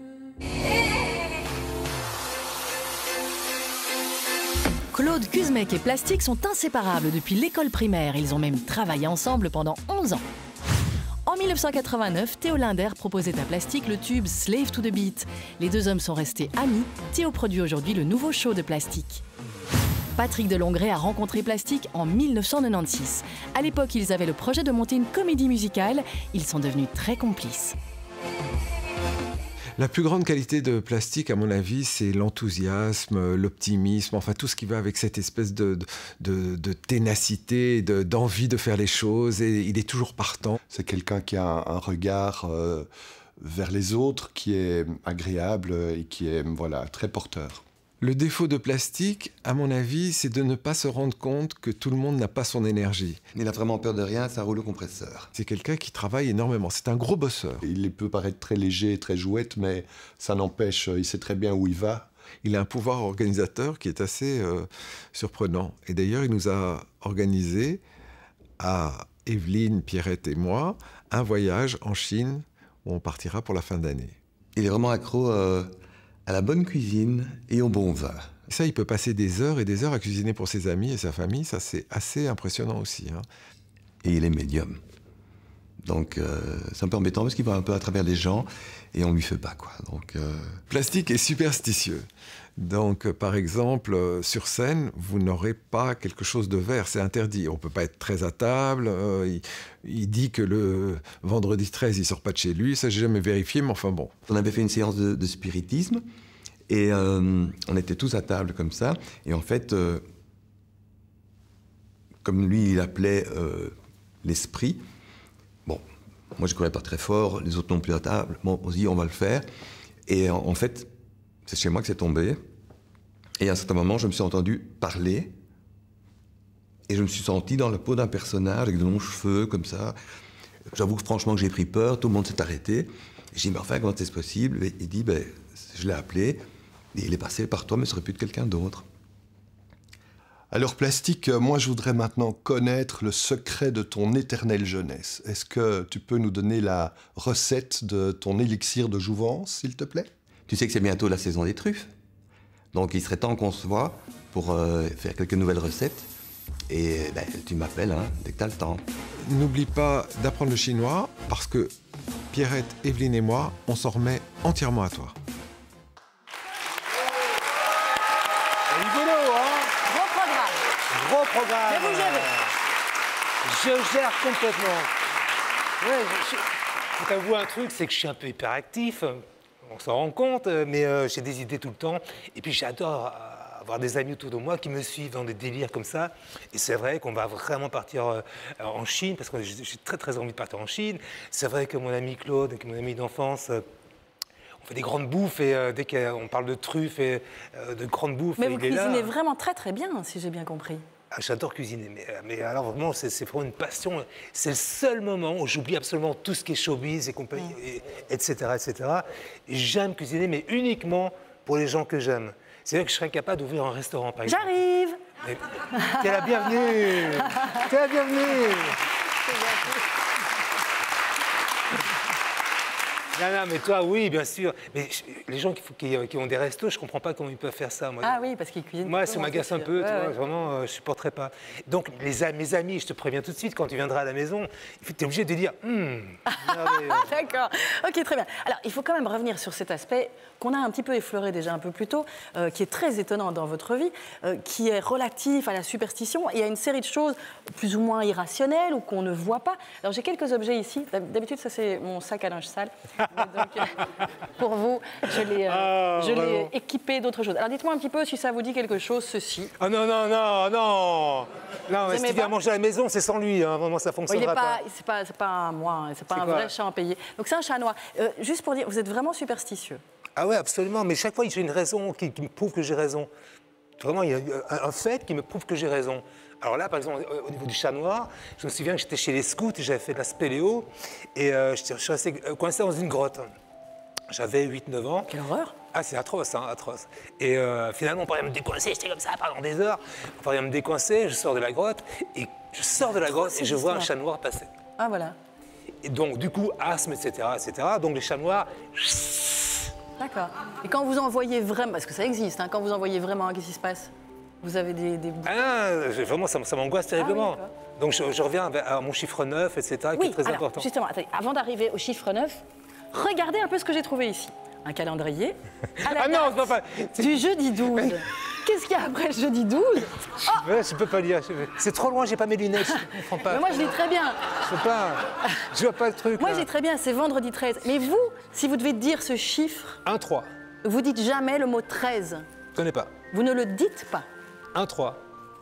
Claude Cuzmec et Plastique sont inséparables depuis l'école primaire. Ils ont même travaillé ensemble pendant onze ans. En mille neuf cent quatre-vingt-neuf, Théo Linder proposait à Plastique le tube Slave to the Beat. Les deux hommes sont restés amis. Théo produit aujourd'hui le nouveau show de Plastique. Patrick Delongret a rencontré Plastique en mille neuf cent quatre-vingt-seize. À l'époque, ils avaient le projet de monter une comédie musicale. Ils sont devenus très complices. La plus grande qualité de Plastique, à mon avis, c'est l'enthousiasme, l'optimisme, enfin tout ce qui va avec cette espèce de, de, de ténacité, de, d'envie de faire les choses, et il est toujours partant. C'est quelqu'un qui a un, un regard euh, vers les autres qui est agréable et qui est voilà, très porteur. Le défaut de Plastique, à mon avis, c'est de ne pas se rendre compte que tout le monde n'a pas son énergie. Il a vraiment peur de rien, c'est un rouleau compresseur. C'est quelqu'un qui travaille énormément, c'est un gros bosseur. Il peut paraître très léger, très jouette, mais ça n'empêche, il sait très bien où il va. Il a un pouvoir organisateur qui est assez euh, surprenant. Et d'ailleurs, il nous a organisé, à Evelyne, Pierrette et moi, un voyage en Chine où on partira pour la fin d'année. Il est vraiment accro euh, à la bonne cuisine et au bon vin. Et ça, il peut passer des heures et des heures à cuisiner pour ses amis et sa famille. Ça, c'est assez impressionnant aussi. Hein. Et il est médium. Donc, euh, c'est un peu embêtant parce qu'il va un peu à travers les gens et on lui fait pas, quoi. Donc, euh... Plastique est superstitieux. Donc, euh, par exemple, euh, sur scène, vous n'aurez pas quelque chose de vert, c'est interdit. On ne peut pas être très à table. Euh, il, il dit que le vendredi treize, il ne sort pas de chez lui. Ça, j'ai jamais vérifié, mais enfin bon. On avait fait une séance de, de spiritisme et euh, on était tous à table comme ça. Et en fait, euh, comme lui, il appelait euh, l'esprit, bon, moi je ne courais pas très fort, les autres non plus à table. Bon, on se dit, on va le faire. Et en, en fait, c'est chez moi que c'est tombé. Et à un certain moment, je me suis entendu parler. Et je me suis senti dans la peau d'un personnage avec de longs cheveux, comme ça. J'avoue que franchement, que j'ai pris peur. Tout le monde s'est arrêté. J'ai dit, mais enfin, comment c'est possible? Et il dit, ben, je l'ai appelé. Et il est passé par toi, mais ça aurait pu être quelqu'un d'autre. Alors Plastique, moi je voudrais maintenant connaître le secret de ton éternelle jeunesse. Est-ce que tu peux nous donner la recette de ton élixir de jouvence, s'il te plaît? Tu sais que c'est bientôt la saison des truffes. Donc il serait temps qu'on se voit pour euh, faire quelques nouvelles recettes. Et ben, tu m'appelles hein, dès que tu as le temps. N'oublie pas d'apprendre le chinois, parce que Pierrette, Evelyne et moi, on s'en remet entièrement à toi. C'est rigolo, hein? Gros programme. Gros programme. Mais vous gérez. Je gère complètement. Ouais, je, je t'avoue un truc, c'est que je suis un peu hyperactif. On s'en rend compte, mais euh, j'ai des idées tout le temps. Et puis j'adore euh, avoir des amis autour de moi qui me suivent dans des délires comme ça. Et c'est vrai qu'on va vraiment partir euh, en Chine, parce que j'ai très très envie de partir en Chine. C'est vrai que mon ami Claude, qui est mon ami d'enfance, euh, on fait des grandes bouffes, et euh, dès qu'on parle de truffes et euh, de grandes bouffes, Mais il vous est là. cuisinez vraiment très très bien, si j'ai bien compris. Ah, j'adore cuisiner, mais, mais alors vraiment, c'est vraiment une passion. C'est le seul moment où j'oublie absolument tout ce qui est showbiz et compagnie, et, etc., et cetera. Et j'aime cuisiner, mais uniquement pour les gens que j'aime. C'est-à-dire que je serais capable d'ouvrir un restaurant, par exemple. J'arrive. Mais t'es la bienvenue. T'es la bienvenue. Non, non, mais toi, oui, bien sûr. Mais je, les gens qui, qui, qui ont des restos, je ne comprends pas comment ils peuvent faire ça. Moi. Ah oui, parce qu'ils cuisinent. Moi, ça m'agace un peu, ouais, tu vois, ouais. vraiment, euh, je ne supporterais pas. Donc, les, mes amis, je te préviens tout de suite, quand tu viendras à la maison, tu es obligé de dire hum. D'accord. Ok, très bien. Alors, il faut quand même revenir sur cet aspect qu'on a un petit peu effleuré déjà un peu plus tôt, euh, qui est très étonnant dans votre vie, euh, qui est relatif à la superstition et à une série de choses plus ou moins irrationnelles ou qu'on ne voit pas. Alors j'ai quelques objets ici. D'habitude, ça c'est mon sac à linge sale. Donc, euh, pour vous, je l'ai euh, je l'ai équipé d'autres choses. Alors dites-moi un petit peu si ça vous dit quelque chose, ceci. Ah non, non, non, non Non, mais aimez si tu viens pas manger à la maison, c'est sans lui, hein. Vraiment, ça Bon, il fonctionnera est pas, pas. c'est pas, c'est pas un moi, hein, c'est pas C'est un quoi vrai chat impayé. Donc c'est un chat noir. Euh, juste pour dire, vous êtes vraiment superstitieux. Ah ouais, absolument, mais chaque fois, j'ai une raison qui, qui me prouve que j'ai raison. Vraiment, il y a un, un fait qui me prouve que j'ai raison. Alors là, par exemple, au, au niveau du chat noir, je me souviens que j'étais chez les scouts et j'avais fait de la spéléo et euh, je suis resté coincé dans une grotte. J'avais huit neuf ans. Quelle horreur! Ah, c'est atroce, hein, atroce. Et euh, finalement, on parlait me décoincer, j'étais comme ça pendant des heures. On parlait me décoincer, je sors de la grotte et je sors de la grotte et je vois un chat noir passer. Ah voilà. Et donc, du coup, asthme, et cetera, et cetera. Donc, les chats noirs. D'accord. Et quand vous en voyez vraiment, parce que ça existe, hein, quand vous en voyez vraiment, qu'est-ce qui se passe? Vous avez des... des... Ah, vraiment, ça, ça m'angoisse terriblement. Ah, oui, donc, je, je reviens à mon chiffre neuf, et cetera, qui oui, est très alors, important. Justement, attendez, avant d'arriver au chiffre neuf, regardez un peu ce que j'ai trouvé ici. Un calendrier. À la Ah non, c'est pas... du jeudi douze. Qu'est-ce qu'il y a après le jeudi douze? Oh, ouais, je peux pas lire. C'est trop loin, j'ai pas mes lunettes. Je comprends pas. Mais moi, je lis très bien. Je peux pas. Je vois pas le truc. Moi, là. je lis très bien, c'est vendredi treize. Mais vous, si vous devez dire ce chiffre, un trois. vous dites jamais le mot treize. Je connais pas. Vous ne le dites pas. un trois.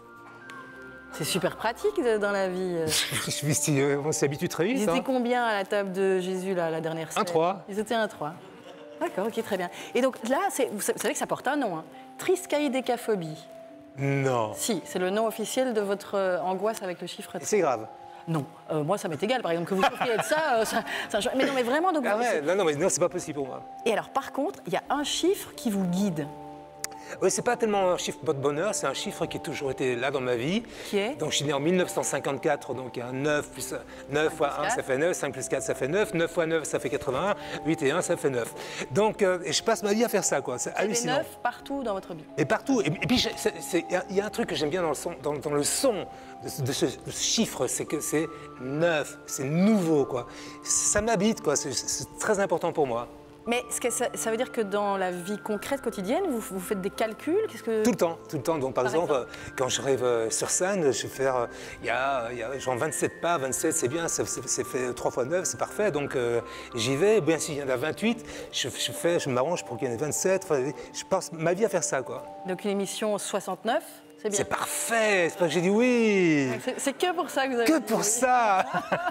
C'est super pratique de- dans la vie. Je suis, on s'habitue très vite. Ils étaient hein. combien à la table de Jésus, là, la dernière semaine? Un trois. Ils étaient un trois. D'accord, ok, très bien. Et donc là, c'est- vous savez que ça porte un nom, hein. Triskaïdécaphobie. Non. Si, c'est le nom officiel de votre euh, angoisse avec le chiffre treize. C'est grave. Non, Euh, moi ça m'est égal, par exemple, que vous souffriez de ça, euh, ça, ça change- Mais non, mais vraiment, donc... Ah vous- ouais, non, non, mais non, c'est pas possible pour moi. Et alors, par contre, il y a un chiffre qui vous guide. Oui, c'est pas tellement un chiffre de bonheur, c'est un chiffre qui a toujours été là dans ma vie. Qui est? Donc je suis né en mille neuf cent cinquante-quatre, donc un neuf plus neuf fois un, ça fait neuf, cinq plus quatre, ça fait neuf, neuf fois neuf, ça fait quatre-vingt-un, huit et un, ça fait neuf. Donc euh, et je passe ma vie à faire ça, quoi. C'est Il y a des hallucinant. neuf partout dans votre vie. Et partout. Et, et puis, je- c'est- c'est- il y a- il y a un truc que j'aime bien dans le son, dans, dans le son de, ce- de ce, de ce chiffre, c'est que c'est neuf, c'est nouveau, quoi. Ça m'habite, quoi. C'est- C'est très important pour moi. Mais ce que ça, ça veut dire que dans la vie concrète quotidienne, vous, vous faites des calculs? Qu'est-ce que... Tout le temps, tout le temps. Donc, par, Par exemple, exemple euh, quand je rêve euh, sur scène, je vais faire. euh, Il y, a, il y a genre vingt-sept pas, vingt-sept, c'est bien, ça- c'est c'est fait trois fois neuf, c'est parfait. Donc, euh, j'y vais. Bien, s'il y en a vingt-huit, je, je fais, je m'arrange pour qu'il y en ait vingt-sept. Enfin, je passe ma vie à faire ça, quoi. Donc une émission soixante-neuf, c'est bien. C'est parfait. C'est pas que j'ai dit oui. C'est- C'est que pour ça que vous avez... Que dit pour oui. ça.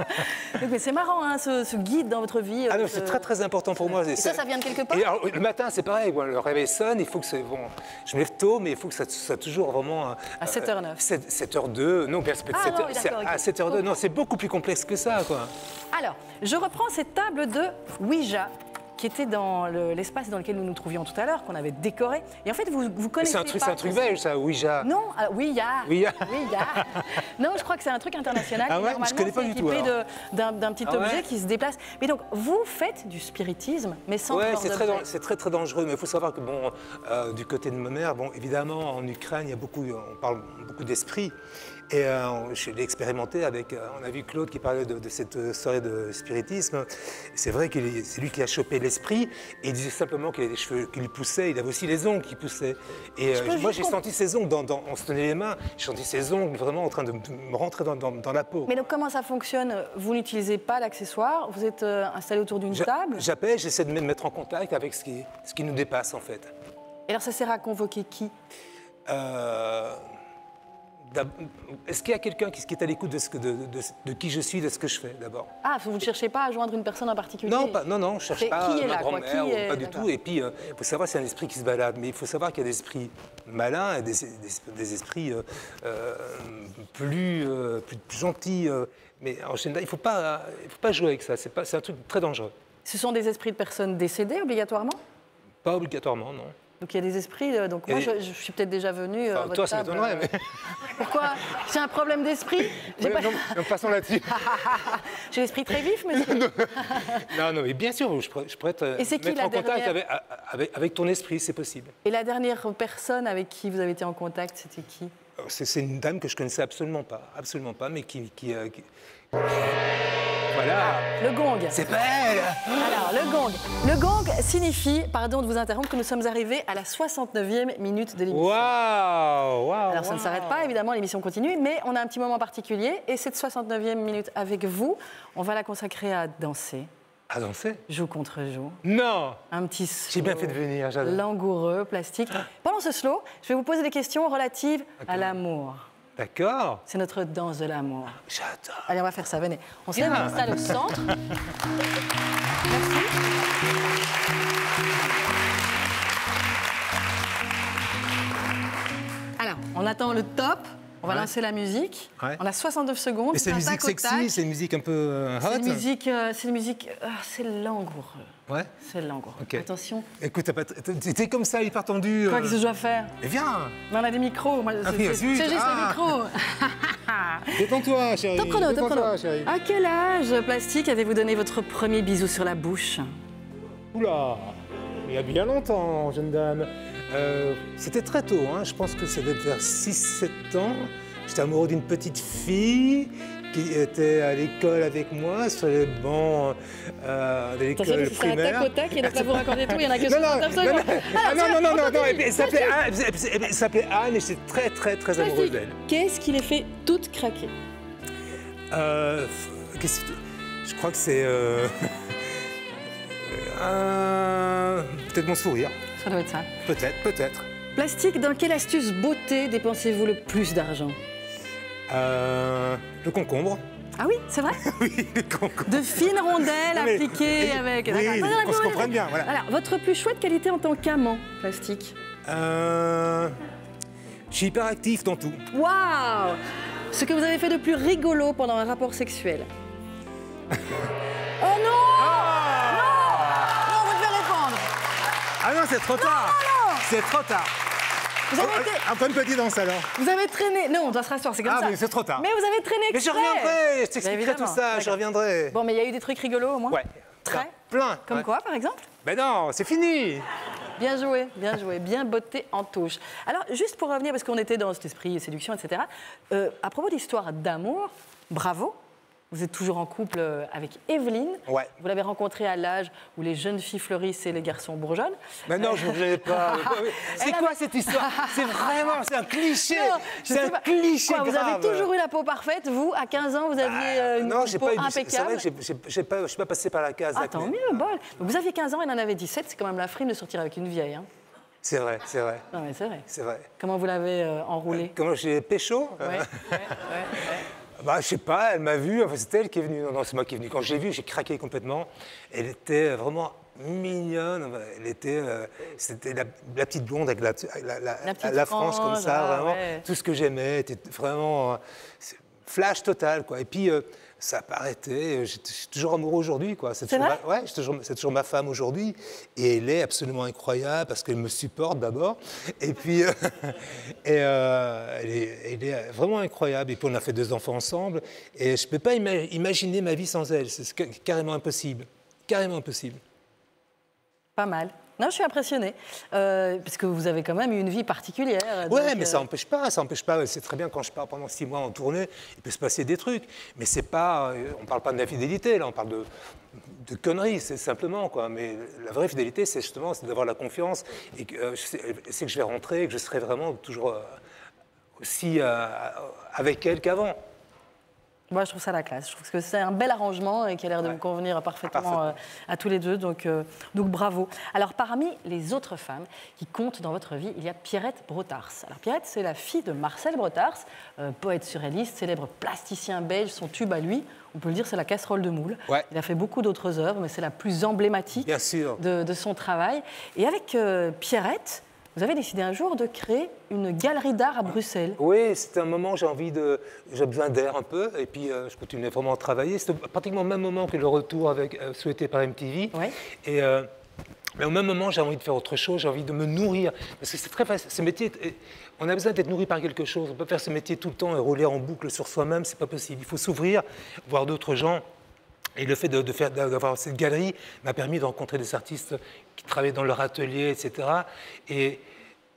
Donc, mais c'est marrant, hein, ce, ce guide dans votre vie. Ah euh, non, ce- c'est très très important pour moi. Et ça, ça vient de quelque part? Et alors, le matin, c'est pareil. Bon, le réveil sonne, il faut que c'est bon. Je me lève tôt, mais il faut que ça soit toujours vraiment. À sept heures neuf. sept heures deux. Non, bien, ça peut être Ah, sept non, heures- oui, c'est d'accord, ok. à sept heures deux. Non, c'est beaucoup plus complexe que ça, quoi. Alors, je reprends cette table de Ouija qui était dans le- l'espace dans lequel nous nous trouvions tout à l'heure, qu'on avait décoré. Et en fait, vous, vous Mais connaissez C'est un truc, pas c'est un truc que- belge, ça, Ouija. Non, ah, Ouija. Ouija. Ouija. Non, je crois que c'est un truc international. Ah et ouais, je normalement, connais pas c'est du tout, équipé alors. de- d'un d'un petit Ah ouais objet qui se déplace. Mais donc, vous faites du spiritisme, mais sans Ouais, corps c'est très, d'objet. dan- c'est très très dangereux, mais il faut savoir que bon, euh, du côté de ma mère, bon, évidemment, en Ukraine, il y a beaucoup, on parle beaucoup d'esprit, et euh, je l'ai expérimenté avec, euh, on a vu Claude qui parlait de, de cette soirée de spiritisme. C'est vrai que c'est lui qui a chopé l'esprit, et il disait simplement qu'il avait des cheveux qui lui poussaient, il avait aussi les ongles qui poussaient. Et Je euh, peux moi, juste j'ai comp- senti ses ongles, dans, dans- on se tenait les mains, j'ai senti ses ongles vraiment en train de, de me rentrer dans, dans- dans la peau. Mais donc, comment ça fonctionne? Vous n'utilisez pas l'accessoire, vous êtes euh, installé autour d'une J'a- table. J'appelle, j'essaie de me mettre en contact avec ce qui, ce qui nous dépasse, en fait. Et alors, ça sert à convoquer qui? Euh, d'ab- Est-ce qu'il y a quelqu'un qui, qui est à l'écoute de, ce que- de, de- de qui je suis, de ce que je fais d'abord? Ah, vous ne cherchez pas à joindre une personne en particulier? Non, pas, non, non, je ne cherche C'est pas qui est ma là, quoi, grand-mère, qui ou est- pas du d'accord. tout. Et puis, il faut savoir, c'est un esprit qui se balade, mais il faut savoir qu'il y a des esprits malins et des, des- des esprits euh, euh, plus, euh, plus, plus gentils. euh, mais en général, il ne faut, pas- il faut pas jouer avec ça, c'est pas- c'est un truc très dangereux. Ce sont des esprits de personnes décédées, obligatoirement? Pas obligatoirement, non. Donc il y a des esprits. euh, Donc Il y moi, a je, des- je suis peut-être déjà venue. euh, à Enfin, votre toi, ça table, m'étonnerait, euh, mais... Pourquoi? J'ai un problème d'esprit. J'ai Ouais, pas- non, non, passons là-dessus. J'ai l'esprit très vif, monsieur. Non, non, mais bien sûr, je pourrais, je pourrais te Et c'est qui mettre la en contact dernière avec, avec, avec ton esprit, c'est possible. Et la dernière personne avec qui vous avez été en contact, c'était qui? C'est c'est une dame que je connaissais absolument pas, absolument pas, mais qui... qui, euh, qui- Voilà. Le gong. C'est belle. Alors, le gong. Le gong signifie, pardon de vous interrompre, que nous sommes arrivés à la soixante-neuvième minute de l'émission. Waouh, waouh. Alors, ça ne s'arrête pas, évidemment, l'émission continue, mais on a un petit moment particulier. Et cette soixante-neuvième minute avec vous, on va la consacrer à danser. À danser? Joue contre joue. Non. Un petit slow. J'ai bien fait de venir, j'adore. Langoureux, plastique. Pendant ce slow, je vais vous poser des questions relatives okay. à l'amour. D'accord. C'est notre danse de l'amour. J'adore. Allez, on va faire ça, venez. On se lève, on s'installe au centre. Merci. Alors, on attend le top. On va ouais. lancer la musique. Ouais. On a soixante-neuf secondes. Et c'est une musique sexy, c'est une musique un peu euh, hot. C'est une musique, euh, c'est une musique, euh, c'est langoureux. Ouais. C'est langoureux. Okay. Attention. Écoute, t'es comme ça, hyper tendu. Quoi, euh... qu'est-ce que je dois faire? Mais viens. Mais on a des micros. Moi, ah, c'est juste ah. le micro. Détends-toi, chérie. Top chrono, top chrono. Chérie. À quel âge, Plastique, avez-vous donné votre premier bisou sur la bouche? Oula, il y a bien longtemps, jeune dame. Euh, C'était très tôt, hein. Je pense que ça devait être vers six sept ans. J'étais amoureux d'une petite fille qui était à l'école avec moi, sur les bancs euh, de l'école primaire. C'est un tac au tac, et donc là vous racontez tout, il y en a que soixante-neuf secondes. Non, non, non, non, non, elle s'appelait Anne, elle s'appelait Anne et j'étais très, très, très amoureux d'elle. Qu'est-ce qui les fait toutes craquer? euh, Je crois que c'est... Euh, euh, peut-être mon sourire. Ça doit être ça. Peut-être, peut-être. Plastique, dans quelle astuce beauté dépensez-vous le plus d'argent? euh, Le concombre. Ah oui, c'est vrai? Oui, le concombre. De fines rondelles mais, appliquées oui, avec... Oui, qu'on se comprenne bien, voilà. Alors, votre plus chouette qualité en tant qu'amant, Plastique? euh, Je suis hyper actif dans tout. Waouh! Ce que vous avez fait de plus rigolo pendant un rapport sexuel? Oh non! Ah non! Non, vous devez répondre. Ah non, c'est trop tard. C'est trop tard. Vous avez été... Un peu une petite danse alors. Vous avez traîné... Non, on doit se rasseoir, c'est comme ah, ça. Ah, mais c'est trop tard. Mais vous avez traîné exprès. Mais je reviendrai, je t'expliquerai tout ça, je reviendrai. Bon, mais il y a eu des trucs rigolos au moins? Ouais. Très? Plein. Comme ouais. quoi, par exemple? Ben non, c'est fini. Bien joué, bien joué, bien botté en touche. Alors, juste pour revenir, parce qu'on était dans cet esprit séduction, et cetera, euh, à propos d'histoire d'amour, bravo. Vous êtes toujours en couple avec Evelyne. Ouais. Vous l'avez rencontrée à l'âge où les jeunes filles fleurissent et les garçons bourgeonnent. Mais non, je ne voulais pas. C'est quoi cette histoire? C'est vraiment, c'est un cliché. C'est un pas. cliché quoi, grave. Vous avez toujours eu la peau parfaite. Vous, à quinze ans, vous aviez euh, une non, peau pas impeccable. C'est vrai que je ne suis pas passé par la case. Ah, tant mieux, bol. Donc, vous aviez quinze ans, il en avait dix-sept. C'est quand même la frime de sortir avec une vieille. Hein. C'est vrai, c'est vrai. Non, mais c'est vrai. C'est vrai. Comment vous l'avez euh, enroulé? euh, Comment j'ai pécho? Ouais, ouais, ouais, ouais. Bah, je sais pas, elle m'a vu, enfin, c'est elle qui est venue. Non, non, c'est moi qui est venu. Quand je l'ai vue, j'ai craqué complètement. Elle était vraiment mignonne. Elle était, euh, c'était la, la petite blonde avec la, la, la, la, la frange comme ça, ah, vraiment. Ouais. Tout ce que j'aimais était vraiment euh, flash total, quoi. Et puis, euh, ça n'a pas arrêté. Je suis toujours amoureux aujourd'hui, quoi. C'est toujours, ma... ouais, toujours, c'est toujours ma femme aujourd'hui. Et elle est absolument incroyable parce qu'elle me supporte d'abord. Et puis, euh, et, euh, elle, est, elle est vraiment incroyable. Et puis, on a fait deux enfants ensemble. Et je ne peux pas ima- imaginer ma vie sans elle. C'est carrément impossible. Carrément impossible. Pas mal. Non, je suis impressionnée, euh, parce que vous avez quand même eu une vie particulière. Oui, donc, mais euh... ça n'empêche pas, ça n'empêche pas. C'est très bien quand je pars pendant six mois en tournée, il peut se passer des trucs. Mais c'est pas, on ne parle pas de l'infidélité, là, on parle de, de conneries, c'est simplement, quoi. Mais la vraie fidélité, c'est justement d'avoir la confiance et que euh, c'est que je vais rentrer et que je serai vraiment toujours euh, aussi euh, avec elle qu'avant. Moi, je trouve ça la classe. Je trouve que c'est un bel arrangement et qui a l'air de ouais. vous convenir parfaitement, parfaitement. Euh, à tous les deux. Donc, euh, donc, bravo. Alors, parmi les autres femmes qui comptent dans votre vie, il y a Pierrette Brotars. Alors, Pierrette, c'est la fille de Marcel Brotars, euh, poète surréaliste, célèbre plasticien belge. Son tube à lui, on peut le dire, c'est la casserole de moule. Ouais. Il a fait beaucoup d'autres œuvres, mais c'est la plus emblématique Bien sûr. De, de son travail. Et avec euh, Pierrette, vous avez décidé un jour de créer une galerie d'art à Bruxelles. Oui, c'était un moment, j'ai envie de... J'ai besoin d'air un peu, et puis euh, je continuais vraiment à travailler. C'était pratiquement au même moment que le retour avec, euh, souhaité par M T V. Ouais. Et, euh, mais au même moment, j'ai envie de faire autre chose, j'ai envie de me nourrir. Parce que c'est très facile, ce métier, on a besoin d'être nourri par quelque chose. On peut faire ce métier tout le temps et rouler en boucle sur soi-même, c'est pas possible. Il faut s'ouvrir, voir d'autres gens. Et le fait de, de faire, d'avoir cette galerie m'a permis de rencontrer des artistes qui travaillaient dans leur atelier, et cetera. Et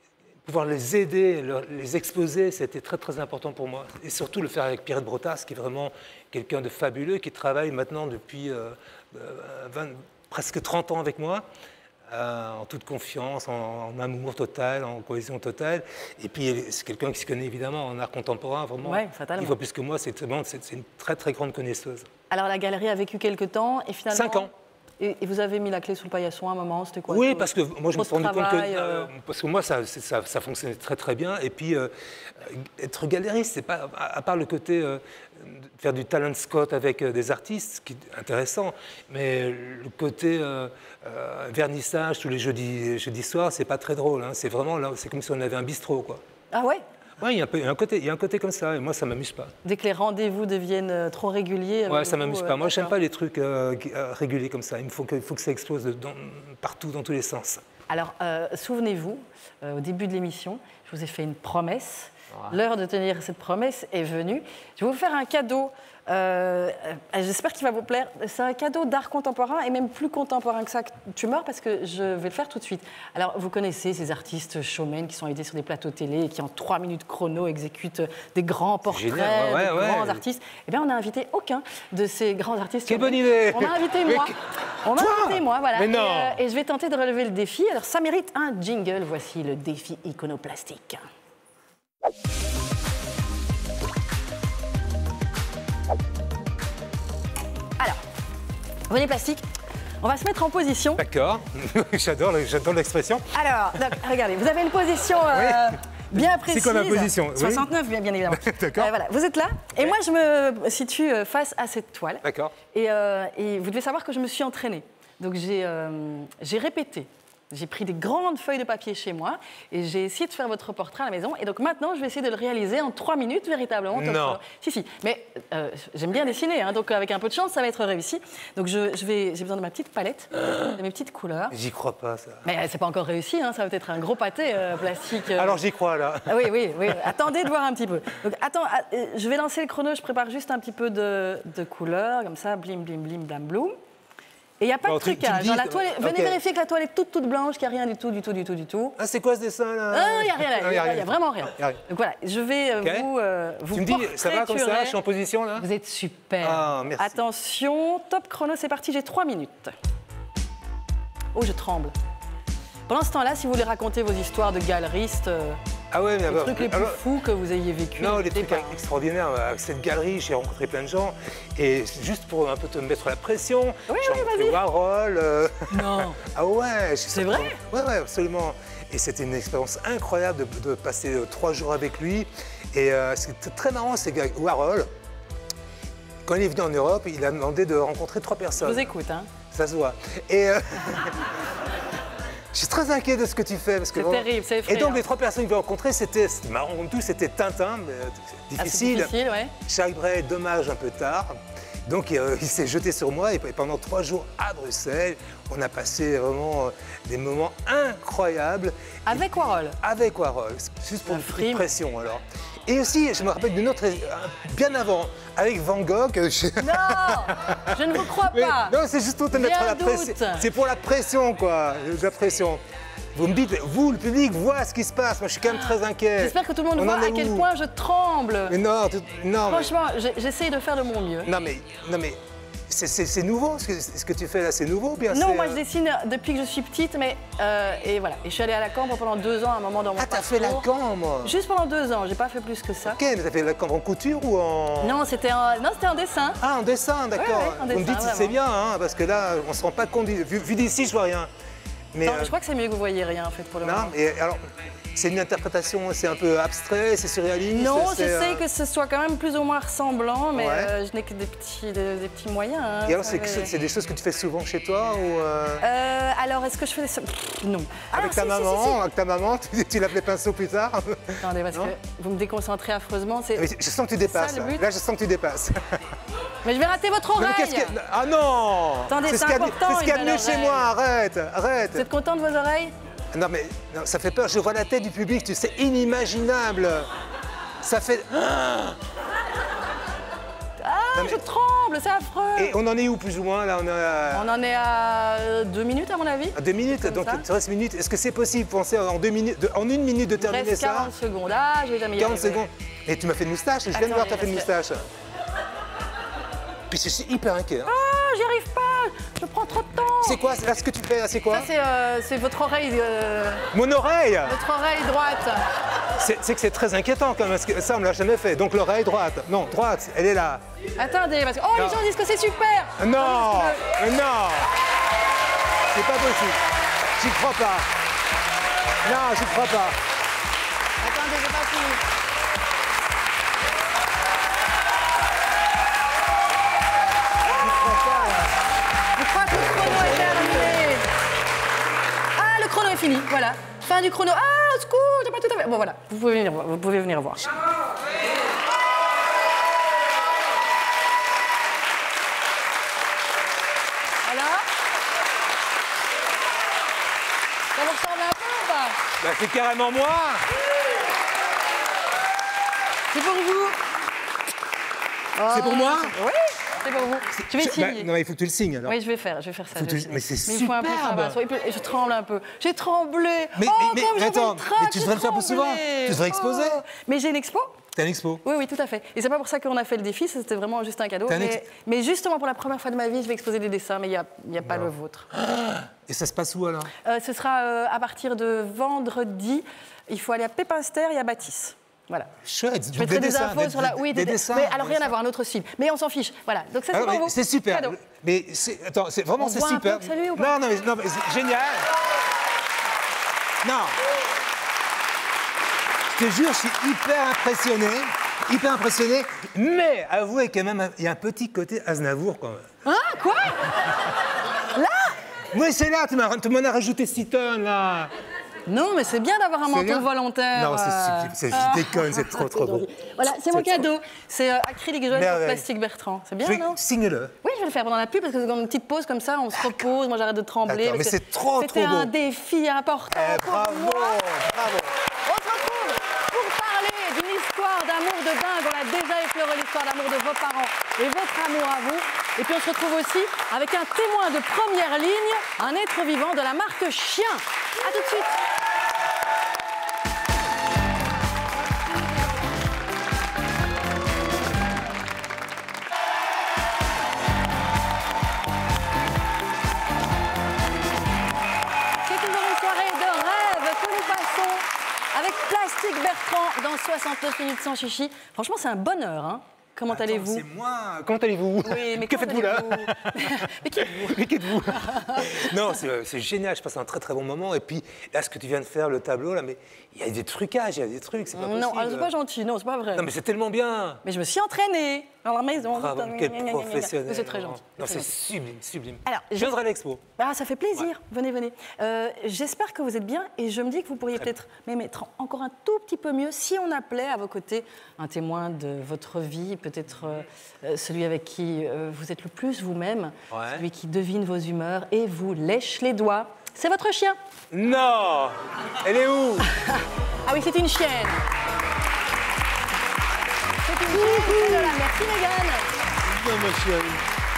pouvoir les aider, leur- les exposer, c'était très très important pour moi. Et surtout le faire avec Pierrette Brotas, qui est vraiment quelqu'un de fabuleux, qui travaille maintenant depuis euh, euh, vingt, presque trente ans avec moi, euh, en toute confiance, en, en amour total, en cohésion totale. Et puis c'est quelqu'un qui se connaît évidemment en art contemporain, vraiment. Ouais, fatalement. Il voit plus que moi, c'est vraiment- c'est- c'est une très très grande connaisseuse. Alors la galerie a vécu quelques temps et finalement... Cinq ans. Et, et vous avez mis la clé sous le paillasson à un moment, c'était quoi? Oui, tout- parce que moi je me trop suis rendu de compte que travail, euh, euh, parce que moi ça, c'est- ça, ça fonctionnait très très bien. Et puis euh, être galériste, c'est pas à à part le côté euh, de faire du talent scout avec euh, des artistes, ce qui est intéressant, mais le côté euh, euh, vernissage tous les jeudis, jeudis soirs, c'est pas très drôle. Hein. C'est vraiment là, c'est comme si on avait un bistrot, quoi. Ah ouais? Ouais, il y a un peu- il y a un côté, il y a un côté comme ça. Et moi, ça m'amuse pas. Dès que les rendez-vous deviennent euh, trop réguliers... Ouais, avec ça vous, m'amuse euh, pas. Moi, j'aime d'accord. pas les trucs euh, qui- euh, réguliers comme ça. Il me faut que, il faut que ça explose de- dans- partout, dans tous les sens. Alors, euh, souvenez-vous, euh, au début de l'émission, je vous ai fait une promesse. L'heure de tenir cette promesse est venue. Je vais vous faire un cadeau. euh, euh, J'espère qu'il va vous plaire. C'est un cadeau d'art contemporain et même plus contemporain que ça, que tu meurs, parce que je vais le faire tout de suite. Alors, vous connaissez ces artistes showmen qui sont invités sur des plateaux télé et qui, en trois minutes chrono, exécutent des grands portraits génial, ouais, de ouais, grands ouais. artistes. Eh bien, on n'a invité aucun de ces grands artistes. Quelle showmen. bonne idée. On m'a invité Mais moi. que- On m'a Toi invité moi, voilà. Mais Et, non. euh, et je vais tenter de relever le défi. Alors, ça mérite un jingle. Voici le défi iconoplastique. Alors, venez plastique. On va se mettre en position. D'accord. J'adore, le- j'adore l'expression. Alors, donc, regardez, vous avez une position euh, bien précise. C'est quoi ma position? Oui. soixante-neuf, bien, bien évidemment. D'accord. Euh, voilà, vous êtes là. Et moi, je me situe euh, face à cette toile. D'accord. Et, euh, et vous devez savoir que je me suis entraînée. Donc j'ai euh, j'ai répété. J'ai pris des grandes feuilles de papier chez moi et j'ai essayé de faire votre portrait à la maison. Et donc maintenant, je vais essayer de le réaliser en trois minutes, véritablement. top Non. chrono. Si, si. Mais euh, j'aime bien dessiner, hein, donc avec un peu de chance, ça va être réussi. Donc je, je vais, j'ai besoin de ma petite palette, de mes petites couleurs. J'y crois pas, ça. Mais euh, c'est pas encore réussi, hein, ça va être un gros pâté euh, plastique. euh. Alors j'y crois, là. Ah oui, oui, oui. Attendez de voir un petit peu. Donc, attends, ah, euh, je vais lancer le chrono, je prépare juste un petit peu de, de couleurs, comme ça, blim, blim, blim, blam, bloum. Et il n'y a pas Bon, de tu- tu me trucage. dis- hein, la toile est- Venez ok. vérifier que la toile est toute, toute blanche, qu'il n'y a rien du tout, du tout, du tout, du tout. Ah, c'est quoi ce dessin, là? Ah, il n'y a rien, là, Ah, il y a n'y a, rien. vraiment rien. Y a rien. Donc voilà, je vais euh, Ok. vous, euh, vous Tu me dis, ça va comme ça? portraiturer. Je suis en position, là? Vous êtes super. Ah, merci. Attention, top chrono, c'est parti, j'ai trois minutes. Oh, je tremble. Pendant ce temps-là, si vous voulez raconter vos histoires de galeristes, euh, Ah ouais, mais les alors- trucs les plus alors- fous que vous ayez vécu. Non, les n'hésitez trucs pas. extraordinaires. Avec cette galerie, j'ai rencontré plein de gens. Et juste pour un peu te mettre la pression, Oui, j'ai oui, rencontré vas-y. Warhol. euh, Non. Ah ouais. C'est vrai? Ouais, ouais, absolument. Et c'était une expérience incroyable de, de passer euh, trois jours avec lui. Et euh, ce qui était très marrant, c'est que Warhol, quand il est venu en Europe, il a demandé de rencontrer trois Je personnes. vous écoute, hein. Ça se voit. Et euh, je suis très inquiet de ce que tu fais. parce que C'est vraiment- terrible, c'est Et effrayant. donc les trois personnes qu'il a rencontrées, c'était c'était marrant comme tout, c'était Tintin, mais, euh, Ah, c'est difficile. difficile, ouais. Charles Bray, dommage, un peu tard. Donc euh, il s'est jeté sur moi et pendant trois jours à Bruxelles, on a passé vraiment euh, des moments incroyables. Avec Warhol. Avec Warhol, juste pour La une petite frime. pression alors. Et aussi, je me rappelle d'une autre, euh, bien avant, avec Van Gogh. euh, je- Non, je ne vous crois Mais pas. non, c'est juste pour te J'ai mettre un la pression. doute. C'est pour la pression, quoi. La pression. Vous me dites, vous, le public, voit ce qui se passe. Moi, je suis quand même très inquiet. J'espère que tout le monde On voit en est à quel où point je tremble. Mais non, tout- non, mais, Franchement, j'ai- j'essaye de faire de mon mieux. non, mais, non, mais c'est- c'est c'est nouveau ce que, ce que tu fais là, c'est nouveau ou bien Non, c'est, moi euh, je dessine depuis que je suis petite, mais euh, et voilà. Et je suis allée à la Cambre pendant deux ans à un moment dans mon Ah, t'as parcours. fait la cambre. Juste pendant deux ans, j'ai pas fait plus que ça. Ok, mais t'as fait la cambre en couture ou en. Non, c'était en, non, c'était en dessin. Ah, en dessin, d'accord. Ouais, ouais, en Vous me dessin, dites si c'est vraiment. bien, hein, parce que là, on se rend pas compte. du- Vu, vu d'ici, je vois rien. Mais, Non, euh, je crois que c'est mieux que vous voyez rien en fait pour le non, moment. mais alors, c'est une interprétation, c'est un peu abstrait, c'est surréaliste. Non, c'est, j'essaye euh, que ce soit quand même plus ou moins ressemblant, mais Ouais. euh, je n'ai que des petits, des, des petits moyens. hein, Et alors, vous c'est savez. c'est des choses que tu fais souvent chez toi ou euh, Euh, alors, est-ce que je fais des... Pff, non. avec Ah, ta si, si, si, maman, si. avec ta maman, tu, tu l'appelais pinceau plus tard. Attendez, parce Non. que vous me déconcentrez affreusement. c'est- Mais je sens que tu dépasses. le là. but Là, je sens que tu dépasses. Mais je vais rater votre Non, oreille. mais qu'est-ce que- Ah non Attendez, C'est c'est ce qu'il y a de- important, c'est ce qu'il y a de une mieux belle chez oreille. moi, arrête, arrête. Vous êtes content de vos oreilles? Non mais non, ça fait peur, je vois la tête du public, tu sais, inimaginable. Ça fait... Ah Non, mais- je tremble, c'est affreux. Et on en est où plus ou moins là? On, est à... On en est à euh, deux minutes à mon avis. à deux minutes, Comme donc ça. il te reste une minute. Est-ce que c'est possible, penser en, deux minutes, de- en une minute de Il terminer reste ça? quarante secondes. Ah, je vais jamais y quarante arriver. secondes. Et tu m'as fait une moustache, je viens de Attends, voir que tu as fait il une reste- moustache. Puis je suis hyper inquiet. hein. Ah, j'y arrive pas. Je prends trop de temps. C'est quoi? Là, ce que tu fais, là, c'est quoi? Ça, c'est euh, c'est votre oreille, euh, Mon oreille. votre oreille droite. C'est c'est que c'est très inquiétant quand même, parce que ça, on ne l'a jamais fait. Donc l'oreille droite. Non, droite, elle est là. Attendez, parce que... Oh, Non. les gens disent que c'est super. Non, parce que- non. C'est pas possible. J'y crois pas. Non, j'y crois pas. Attendez, j'ai pas fini. Je crois que le chrono est terminé. Ah, le chrono est fini, voilà. Fin du chrono. Ah, au secours, j'ai pas tout à fait... Bon, voilà, vous pouvez venir, voir- vous pouvez venir voir. Voilà. Ça vous ressemble un peu ou pas? Bah, c'est carrément moi. C'est pour vous. C'est pour moi? Oui, c'est pour vous. Je vais Bah, signer. non, mais il faut que tu le signes alors. Oui, je vais faire, je vais faire ça. Faut je que vais tu- signer. mais c'est il faut un peu de superbe. travail. Et puis, et je tremble un peu. J'ai tremblé. Mais- oh, mais- comme mais j'avais attends, le trac, mais tu j'ai devrais le faire plus souvent. tremblé. Tu devrais exposer. Oh. Mais j'ai une expo. T'as une expo. Oui, oui, tout à fait. Et c'est pas pour ça qu'on a fait le défi, c'était vraiment juste un cadeau. T'as un Mais, ex- mais justement, pour la première fois de ma vie, je vais exposer des dessins, mais il n'y a, il y a pas le vôtre. Et ça se passe où alors? Euh, ce sera euh, à partir de vendredi. Il faut aller à Pépinster et à Bâtisse. Voilà. Chouette. Je donc mettrai des, dessins, infos sur la. Oui, des des, dessins. Mais alors des rien à voir, un autre style. Mais on s'en fiche. Voilà. Donc ça Ah c'est non, pour mais vous. c'est super. Cadeau. Mais c'est attends, c'est vraiment On c'est voit un super. peu que ça lui ou pas non, non, mais, non, mais c'est génial. Non. Je te jure, je suis hyper impressionné, hyper impressionné. Mais avouez quand même, il y a un petit côté Aznavour quand même. Hein? Quoi? Là? Oui, c'est là. Tu m'as, tu m'en as rajouté six tonnes là. Non, mais c'est bien d'avoir un C'est menton bien. volontaire. Non, c'est, euh. c'est, c'est- Ah. je déconne, c'est trop trop beau. Voilà, c'est mon cadeau. C'est euh, acrylique jaune pour Merveille. plastique Bertrand. C'est bien, Je vais- non? Signe-le. Oui, je vais le faire pendant la pub parce que c'est comme une petite pause comme ça, on se repose, moi j'arrête de trembler. D'accord, mais parce que c'est trop, C'était trop beau. un défi important Eh, pour bravo, moi. bravo. On se retrouve pour parler d'une histoire d'amour de dingue. On a déjà effleuré l'histoire d'amour de vos parents et votre amour à vous. Et puis on se retrouve aussi avec un témoin de première ligne, un être vivant de la marque Chien. À tout de suite. C'est toujours une soirée de rêve que nous passons avec Plastique Bertrand dans soixante-neuf minutes sans chichi. Franchement, c'est un bonheur, hein. Comment Attends, allez-vous? C'est moi. Comment allez-vous? Oui, mais que comment faites-vous là? allez-vous? Mais qui êtes-vous? Mais qu'êtes-vous? Non, c'est, c'est génial. Je passe un très très bon moment. Et puis là, ce que tu viens de faire, le tableau là, mais il y a des trucages, il y a des trucs. C'est pas possible. Non, alors, c'est pas gentil, non, c'est pas vrai. Non, mais c'est tellement bien. Mais je me suis entraînée dans la maison. Bravo, Gna, quel gna, gna, gna, gna. professionnel. Mais c'est très gentil. Non, très c'est gentil. sublime, sublime. Alors, je je- viendrai à l'expo. Ah, ça fait plaisir. Venez, venez. Euh, J'espère que vous êtes bien et je me dis que vous pourriez peut-être même être encore un tout petit peu mieux si on appelait à vos côtés un témoin de votre vie, peut-être euh, euh, celui avec qui euh, vous êtes le plus vous-même, Ouais. celui qui devine vos humeurs et vous lèche les doigts. C'est votre chien. Non. Elle est où? Ah oui, c'est une chienne. C'est une chienne. C'est de la- Merci, Mégane. Non, ma chérie.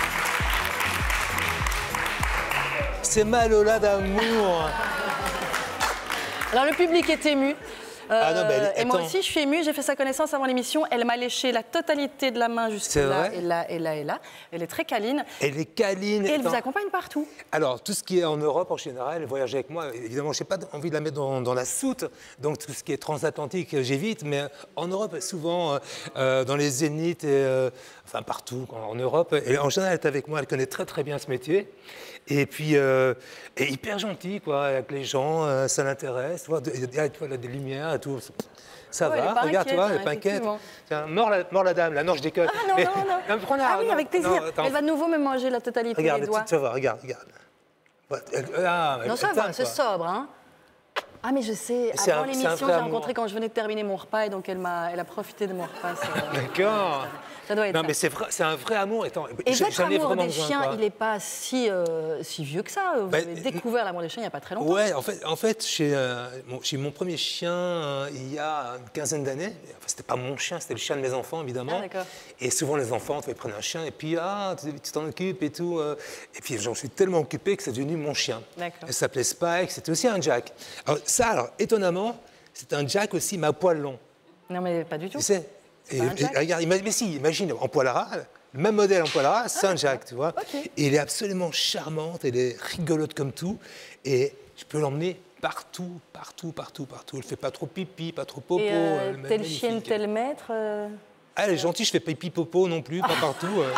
C'est Malola d'amour. Alors, le public est ému. Euh, Ah non, bah, elle- et moi attends. aussi, je suis émue. J'ai fait sa connaissance avant l'émission. Elle m'a léché la totalité de la main jusque C'est là, vrai et là, et là, et là. Elle est très câline. Elle est câline. Et elle vous Attends. accompagne partout. Alors, tout ce qui est en Europe en général, voyager avec moi, évidemment, je n'ai pas envie de la mettre dans, dans la soute, donc tout ce qui est transatlantique, euh, j'évite, mais en Europe, souvent, euh, euh, dans les zéniths, et, euh, enfin partout, quoi, en Europe, et en général, elle est avec moi, elle connaît très très bien ce métier, et puis, euh, elle est hyper gentille, quoi, avec les gens, euh, ça l'intéresse, tu vois, de- il y a tu vois, là, des lumières et tout. Ça Ouais, elle est va, pas regarde, tu vois, inquiète, elle est pas hein, inquiète. effectivement. Tiens, mort la, mort la dame, là, non, je déconne. Ah non, Mais- non, non. mais prenez- Ah oui, non, avec plaisir. non, attends. Elle va de nouveau me manger la totalité Regarde, des doigts. tu vas voir, regarde, regarde. Ouais, elle- ah, Non, elle- ça attends, va, c'est quoi. sobre, hein. Ah, mais je sais, C'est avant un- c'est un l'émission, vrai j'ai amour. rencontré quand je venais de terminer mon repas et donc elle, m'a, elle a profité de mon repas. c'est- D'accord. Ça doit être Non, ça. mais c'est vrai- c'est un vrai amour. Attends, Et j'en- votre j'en ai amour vraiment des besoin, chiens, quoi. il n'est pas si, euh, si vieux que ça. Vous Ben, avez découvert l'amour des chiens il n'y a pas très longtemps. Ouais, en fait, en fait j'ai euh, mon, j'ai eu mon premier chien euh, il y a une quinzaine d'années. Enfin, c'était pas mon chien, c'était le chien de mes enfants, évidemment. Ah, d'accord. Et souvent, les enfants, ils prennent un chien et puis, ah, tu tu t'en occupes et tout. euh. Et puis, j'en suis tellement occupé que c'est devenu mon chien. D'accord. Il s'appelait Spike, c'était aussi un Jack. Alors, ça, alors, étonnamment, c'est un Jack aussi, mais à poil long. Non, mais pas du tout. Tu sais C'est et, pas un et Jack regarde, ima- mais si, imagine, en poil à ras, le même modèle en poil à ras, c'est un Jack, tu vois. Ok. Et elle est absolument charmante, elle est rigolote comme tout. Et je peux l'emmener partout, partout, partout, partout. Elle fait pas trop pipi, pas trop popo. Et euh, elle est tel magnifique. chien, tel maître. euh, Ah, elle est gentille, je fais pipi popo non plus, pas partout. euh.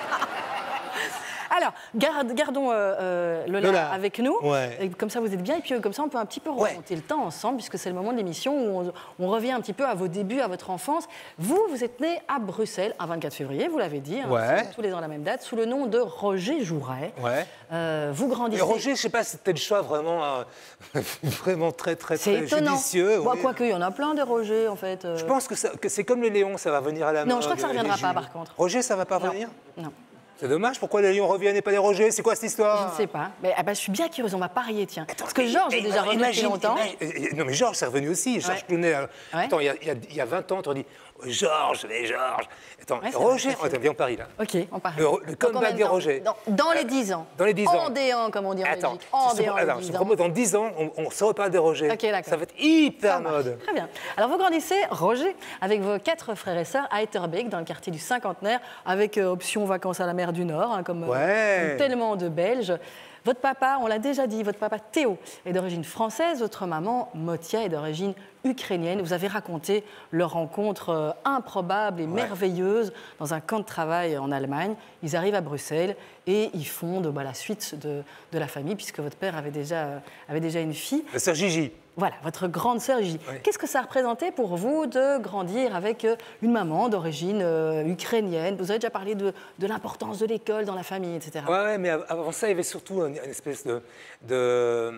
Alors, garde- gardons euh, euh, Lola, Lola, avec nous. ouais. Et comme ça, vous êtes bien. Et puis, euh, comme ça, on peut un petit peu Ouais. remonter le temps ensemble, puisque c'est le moment de l'émission où on, on revient un petit peu à vos débuts, à votre enfance. Vous, vous êtes né à Bruxelles, un vingt-quatre février, vous l'avez dit. hein, Ouais. tous les ans la même date, sous le nom de Roger Jouret. Ouais. Euh, vous grandissez... Et Roger, je sais pas, c'était le choix vraiment, euh, vraiment très, très, C'est très étonnant. judicieux. Bon, oui. quoique, il y en a plein des Roger, en fait. euh. Je pense que, ça- que c'est comme les Léons, ça va venir à la mode. Non, je crois que ça les reviendra pas, Jules. par contre. Roger, ça va pas Non. revenir Non. C'est dommage, pourquoi les Léons reviennent et pas les Rogers? C'est quoi cette Je histoire ne sais pas. Mais ah bah, je suis bien curieuse, on va parier, tiens. Parce que Et- Georges et- est déjà alors, revenu depuis imagine- longtemps. imagine- non, mais Georges, c'est revenu aussi. Georges Ouais. Clooney. alors, Ouais. Attends, il y, a, il y a- il y a vingt ans, on dit Georges, les Georges. Attends, Ouais, c'est Roger, vrai, c'est attends, viens, on parie là. Ok, on parie. Le- le Dans comeback combien de des temps Roger. Dans, dans les Euh, dix ans. dans les dix ans. En déant, comme on dit en Attends, Belgique. En je te- déant, alors, les je dix te ans. propose dans dix ans, on, on se reparle des Roger. Ok, d'accord. Ça va être hyper Ça marche. mode. Très bien. Alors, vous grandissez, Roger, avec vos quatre frères et sœurs à Etterbeek, dans le quartier du Cinquantenaire, avec euh, option vacances à la mer du Nord, hein, comme, euh, Ouais. comme tellement de Belges. Votre papa, on l'a déjà dit, votre papa Théo est d'origine française, votre maman Motia est d'origine ukrainienne. Vous avez raconté leur rencontre euh, improbable et merveilleuse dans un camp de travail en Allemagne. Ils arrivent à Bruxelles et ils fondent bah, la suite de, de la famille, puisque votre père avait déjà, euh, avait déjà une fille. La sœur Gigi. Voilà, votre grande sœur Gigi. Ouais. Qu'est-ce que ça représentait pour vous de grandir avec euh, une maman d'origine euh, ukrainienne? Vous avez déjà parlé de, de l'importance de l'école dans la famille, et cetera. Ouais, ouais, mais av- avant ça, il y avait surtout une, une espèce de, de-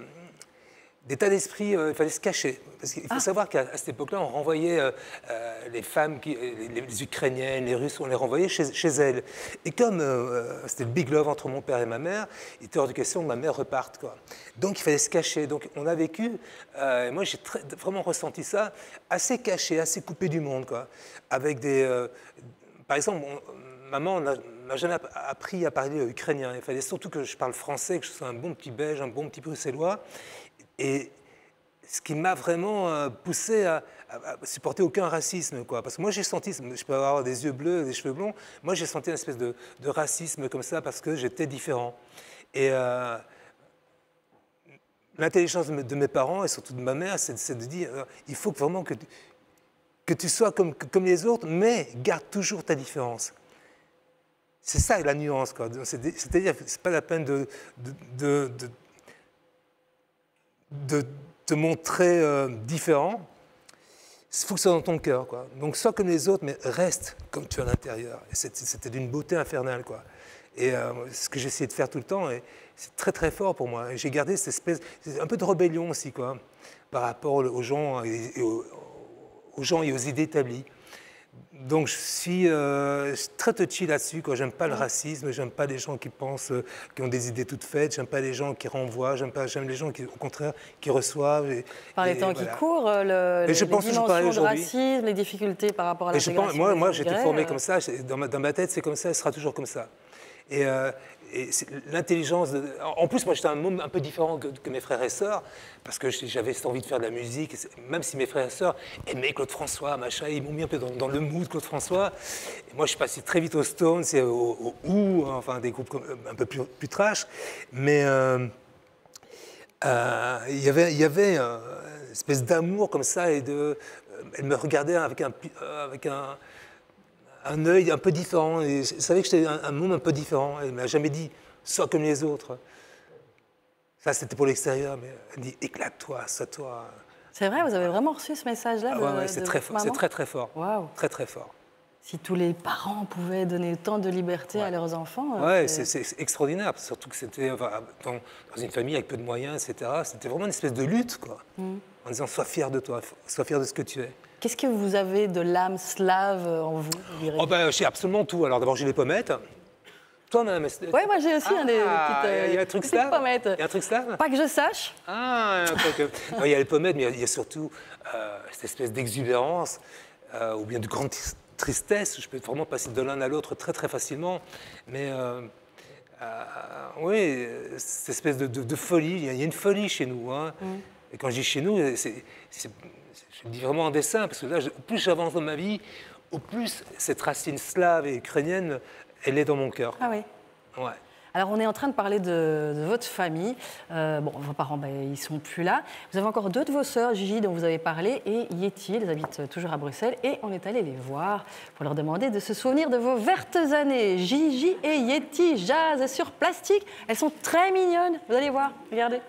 d'état d'esprit, euh, il fallait se cacher. Parce qu'il faut Ah. savoir qu'à à cette époque-là, on renvoyait euh, euh, les femmes, qui, les, les Ukrainiennes, les Russes, on les renvoyait chez, chez elles. Et comme euh, c'était le big love entre mon père et ma mère, il était hors de question que ma mère reparte, quoi. Donc il fallait se cacher. Donc on a vécu, euh, et moi j'ai très- vraiment ressenti ça, assez caché, assez coupé du monde, quoi. Avec des... euh, par exemple, on- maman n'a m'a jamais app- appris à parler ukrainien. Il fallait surtout que je parle français, que je sois un bon petit belge, un bon petit bruxellois. Et ce qui m'a vraiment euh, poussé à, à- à supporter aucun racisme, quoi. Parce que moi j'ai senti, je peux avoir des yeux bleus, des cheveux blonds, moi j'ai senti une espèce de, de racisme comme ça parce que j'étais différent. Et euh, l'intelligence de, mes- de mes parents et surtout de ma mère, c'est c'est de dire, euh, il faut que vraiment que, tu- que tu sois comme, comme les autres, mais garde toujours ta différence. C'est ça la nuance, quoi. C'est- C'est-à-dire que c'est pas la peine de, de, de- de- de te montrer euh, différent. Il faut que ce soit dans ton cœur, quoi. Donc sois comme les autres, mais reste comme tu es à l'intérieur. Et c'est- C'était d'une beauté infernale, quoi. Et euh, c'est ce que j'ai essayé de faire tout le temps, et c'est très très fort pour moi. Et j'ai gardé cette espèce, c'est un peu de rébellion aussi, quoi, par rapport aux gens et, et aux, aux gens et aux idées établies. Donc je suis euh, très touchy là-dessus, quoi. J'aime pas le racisme, j'aime pas les gens qui pensent, euh, qui ont des idées toutes faites, j'aime pas les gens qui renvoient, j'aime pas, j'aime les gens qui, au contraire, qui reçoivent. Et, Par les et temps voilà. qui courent, euh, le, Mais les, je les pense toujours pareil dimensions de aujourd'hui. racisme, les difficultés par rapport à Et je l'intégration. pense, moi, des moi j'ai été immigrés, formé euh, comme ça, c'est- dans ma, dans ma tête c'est comme ça, ce sera toujours comme ça. Et, euh, et c'est l'intelligence, de- en plus moi j'étais un monde un peu différent que, que mes frères et sœurs, parce que j'avais cette envie de faire de la musique, et c'est- même si mes frères et sœurs aimaient Claude François, machin, ils m'ont mis un peu dans, dans le mood Claude François. Et moi je suis passé très vite aux Stones, et au, au Who, enfin des groupes comme- un peu plus, plus trash, mais... euh, euh, il y avait, il y avait euh, une espèce d'amour comme ça, et de, euh, elle me regardait avec un, pi- euh, avec un, un œil un peu différent. Et je savais que j'étais un, un monde un peu différent. Elle ne m'a jamais dit « sois comme les autres ». Ça, c'était pour l'extérieur, mais elle dit « éclate-toi, sois-toi C'est vrai, vous avez vraiment reçu ce message-là ». Ah de- ouais, ouais, c'est de très votre fort, c'est maman très très fort. Waouh. Très très fort. Si tous les parents pouvaient donner autant de liberté ouais. à leurs enfants... Ouais, c'est extraordinaire, surtout que c'était enfin, dans, dans une famille avec peu de moyens, et cetera. C'était vraiment une espèce de lutte, quoi. Mm. En disant, sois fier de toi, sois fier de ce que tu es. Qu'est-ce que vous avez de l'âme slave en vous, vous oh ben, j'ai absolument tout. Alors d'abord, j'ai les pommettes. Toi, madame. Oui, moi j'ai aussi ah, un des, des petites, euh, il y a un truc slave. pommettes. Il y a un truc slave. Pas que je sache. Ah, okay, okay. Non, il y a les pommettes, mais il y a surtout euh, cette espèce d'exubérance euh, ou bien de grande tristesse. Je peux vraiment passer de l'un à l'autre très très facilement. Mais euh, euh, oui, cette espèce de, de, de folie. Il y a une folie chez nous. Hein. Mm. Et quand je dis chez nous, c'est, c'est, je le dis vraiment en dessin, parce que là, au plus j'avance dans ma vie, au plus cette racine slave et ukrainienne, elle est dans mon cœur. Ah oui. Ouais. Alors, on est en train de parler de, de votre famille. Euh, bon, vos parents, ben, ils ne sont plus là. Vous avez encore deux de vos sœurs, Gigi, dont vous avez parlé, et Yeti, elles habitent toujours à Bruxelles. Et on est allé les voir pour leur demander de se souvenir de vos vertes années. Gigi et Yeti, jazz sur plastique. Elles sont très mignonnes. Vous allez voir, regardez.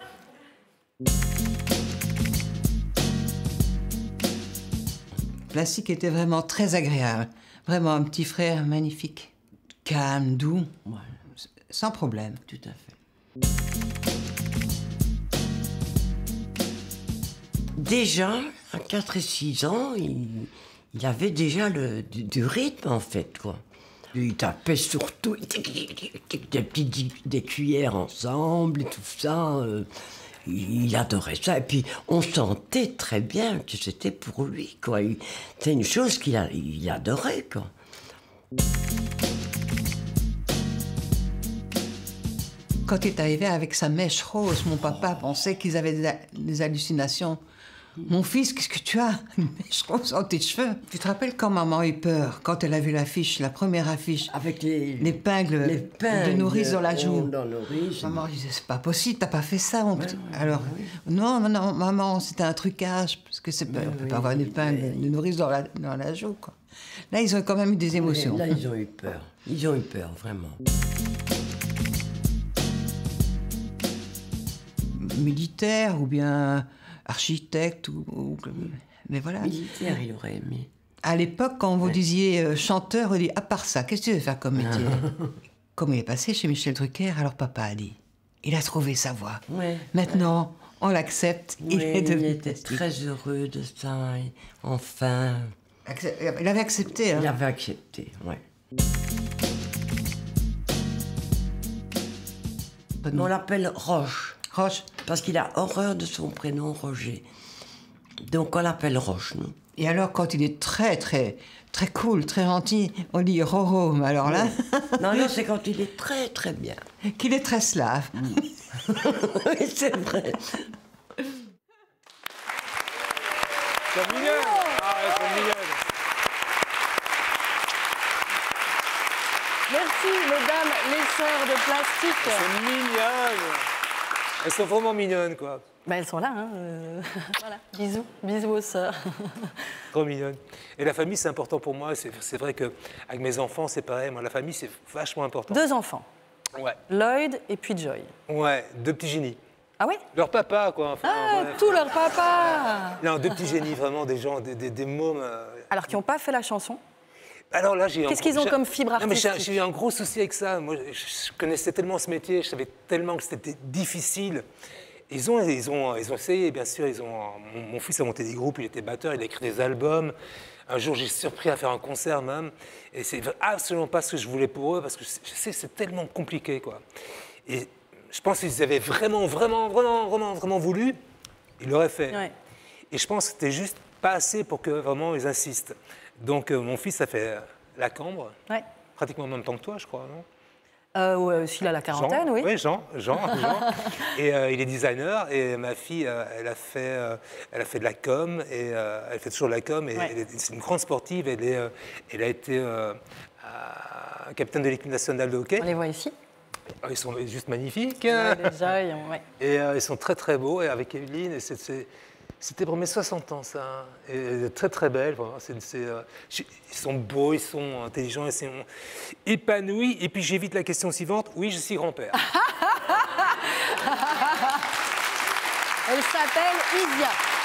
Plastique était vraiment très agréable. Vraiment un petit frère magnifique. Calme, doux. Ouais. Sans problème. Tout à fait. Déjà, à quatre et six ans, il, il avait déjà le, du, du rythme, en fait, quoi. Il tapait surtout des petites des cuillères ensemble et tout ça. Euh, il adorait ça. Et puis, on sentait très bien que c'était pour lui, quoi. C'est une chose qu'il a, il adorait, quoi. Quand il est arrivé avec sa mèche rose, mon papa pensait qu'ils avaient des, des hallucinations. Mon fils, qu'est-ce que tu as? Une mèche rose dans tes cheveux. Tu te rappelles quand maman a eu peur, quand elle a vu l'affiche, la première affiche, avec les l'épingle de nourrice dans la joue. Dans nourrice. Maman disait, c'est pas possible, t'as pas fait ça, mon petit. Ouais, ouais, Alors, oui. non, non, maman, c'était un trucage, parce que c'est pas, on peut oui, pas avoir une épingle oui. de nourrice dans la, dans la joue, quoi. Là, ils ont quand même eu des émotions. Oui, là, ils ont eu peur. Ils ont eu peur, vraiment. Militaire ou bien architecte ou, ou mais voilà. Militaire, il aurait aimé. À l'époque, quand vous ouais. disiez euh, chanteur, on dit à part ça, qu'est-ce que tu veux faire comme métier? Comme il est passé chez Michel Drucker, alors papa a dit, il a trouvé sa voie. Ouais. Maintenant, on l'accepte. Ouais, il est devenu il était très heureux de ça. Et enfin. Accep... Il avait accepté. Hein. Il avait accepté, oui. On l'appelle Roche. Roche. Parce qu'il a horreur de son prénom Roger. Donc on l'appelle Roche, nous. Et alors, quand il est très, très, très cool, très gentil, on dit Roro. Mais alors là... non, non, c'est quand il est très, très bien. Qu'il est très slave. Mm. Oui, c'est vrai. C'est mignon. Ah, c'est mignon. Merci, mesdames, les sœurs de plastique. C'est mignonne. Elles sont vraiment mignonnes, quoi. Ben, elles sont là, hein. Euh... voilà. Bisous, bisous aux sœurs. Trop mignonnes. Et la famille, c'est important pour moi. C'est vrai qu'avec mes enfants, c'est pareil. Moi, la famille, c'est vachement important. Deux enfants. Ouais. Lloyd et puis Joy. Ouais, deux petits génies. Ah oui? Leur papa, quoi. Enfin, ah, ouais. Tout leur papa. Non, deux petits génies, vraiment, des gens, des, des, des mômes. Euh... Alors, qui n'ont pas fait la chanson? Alors là, j'ai Qu'est-ce qu'ils ont comme fibre artistique? J'ai eu un gros souci avec ça. Moi, je connaissais tellement ce métier, je savais tellement que c'était difficile. Ils ont, ils, ont, ils ont essayé, bien sûr. Ils ont, mon, mon fils a monté des groupes, il était batteur, il a écrit des albums. Un jour, j'ai surpris à faire un concert même. Et c'est absolument pas ce que je voulais pour eux, parce que je sais que c'est tellement compliqué, quoi. Et je pense qu'ils avaient vraiment, vraiment, vraiment, vraiment, vraiment voulu, ils l'auraient fait. Ouais. Et je pense que c'était juste pas assez pour que vraiment ils insistent. Donc, euh, mon fils a fait la Cambre, ouais. pratiquement en même temps que toi, je crois, non? Euh, ouais, s'il a la quarantaine, Jean, oui. Oui, Jean, Jean, Jean. Et euh, il est designer, et ma fille, euh, elle, a fait, euh, elle a fait de la com, et euh, elle fait toujours de la com, et ouais. c'est une grande sportive, elle, est, euh, elle a été euh, euh, capitaine de l'équipe nationale de hockey. On les voit ici. Ils sont juste magnifiques. Ouais, déjà, ils ont, ouais. Et euh, ils sont très, très beaux, et avec Evelyne, et c'est... C'était pour mes soixante ans, ça. Et très, très belle. Voilà. C'est, c'est, euh, ils sont beaux, ils sont intelligents, ils sont épanouis. Et puis, j'évite la question suivante. Oui, je suis grand-père. Elle s'appelle Isia.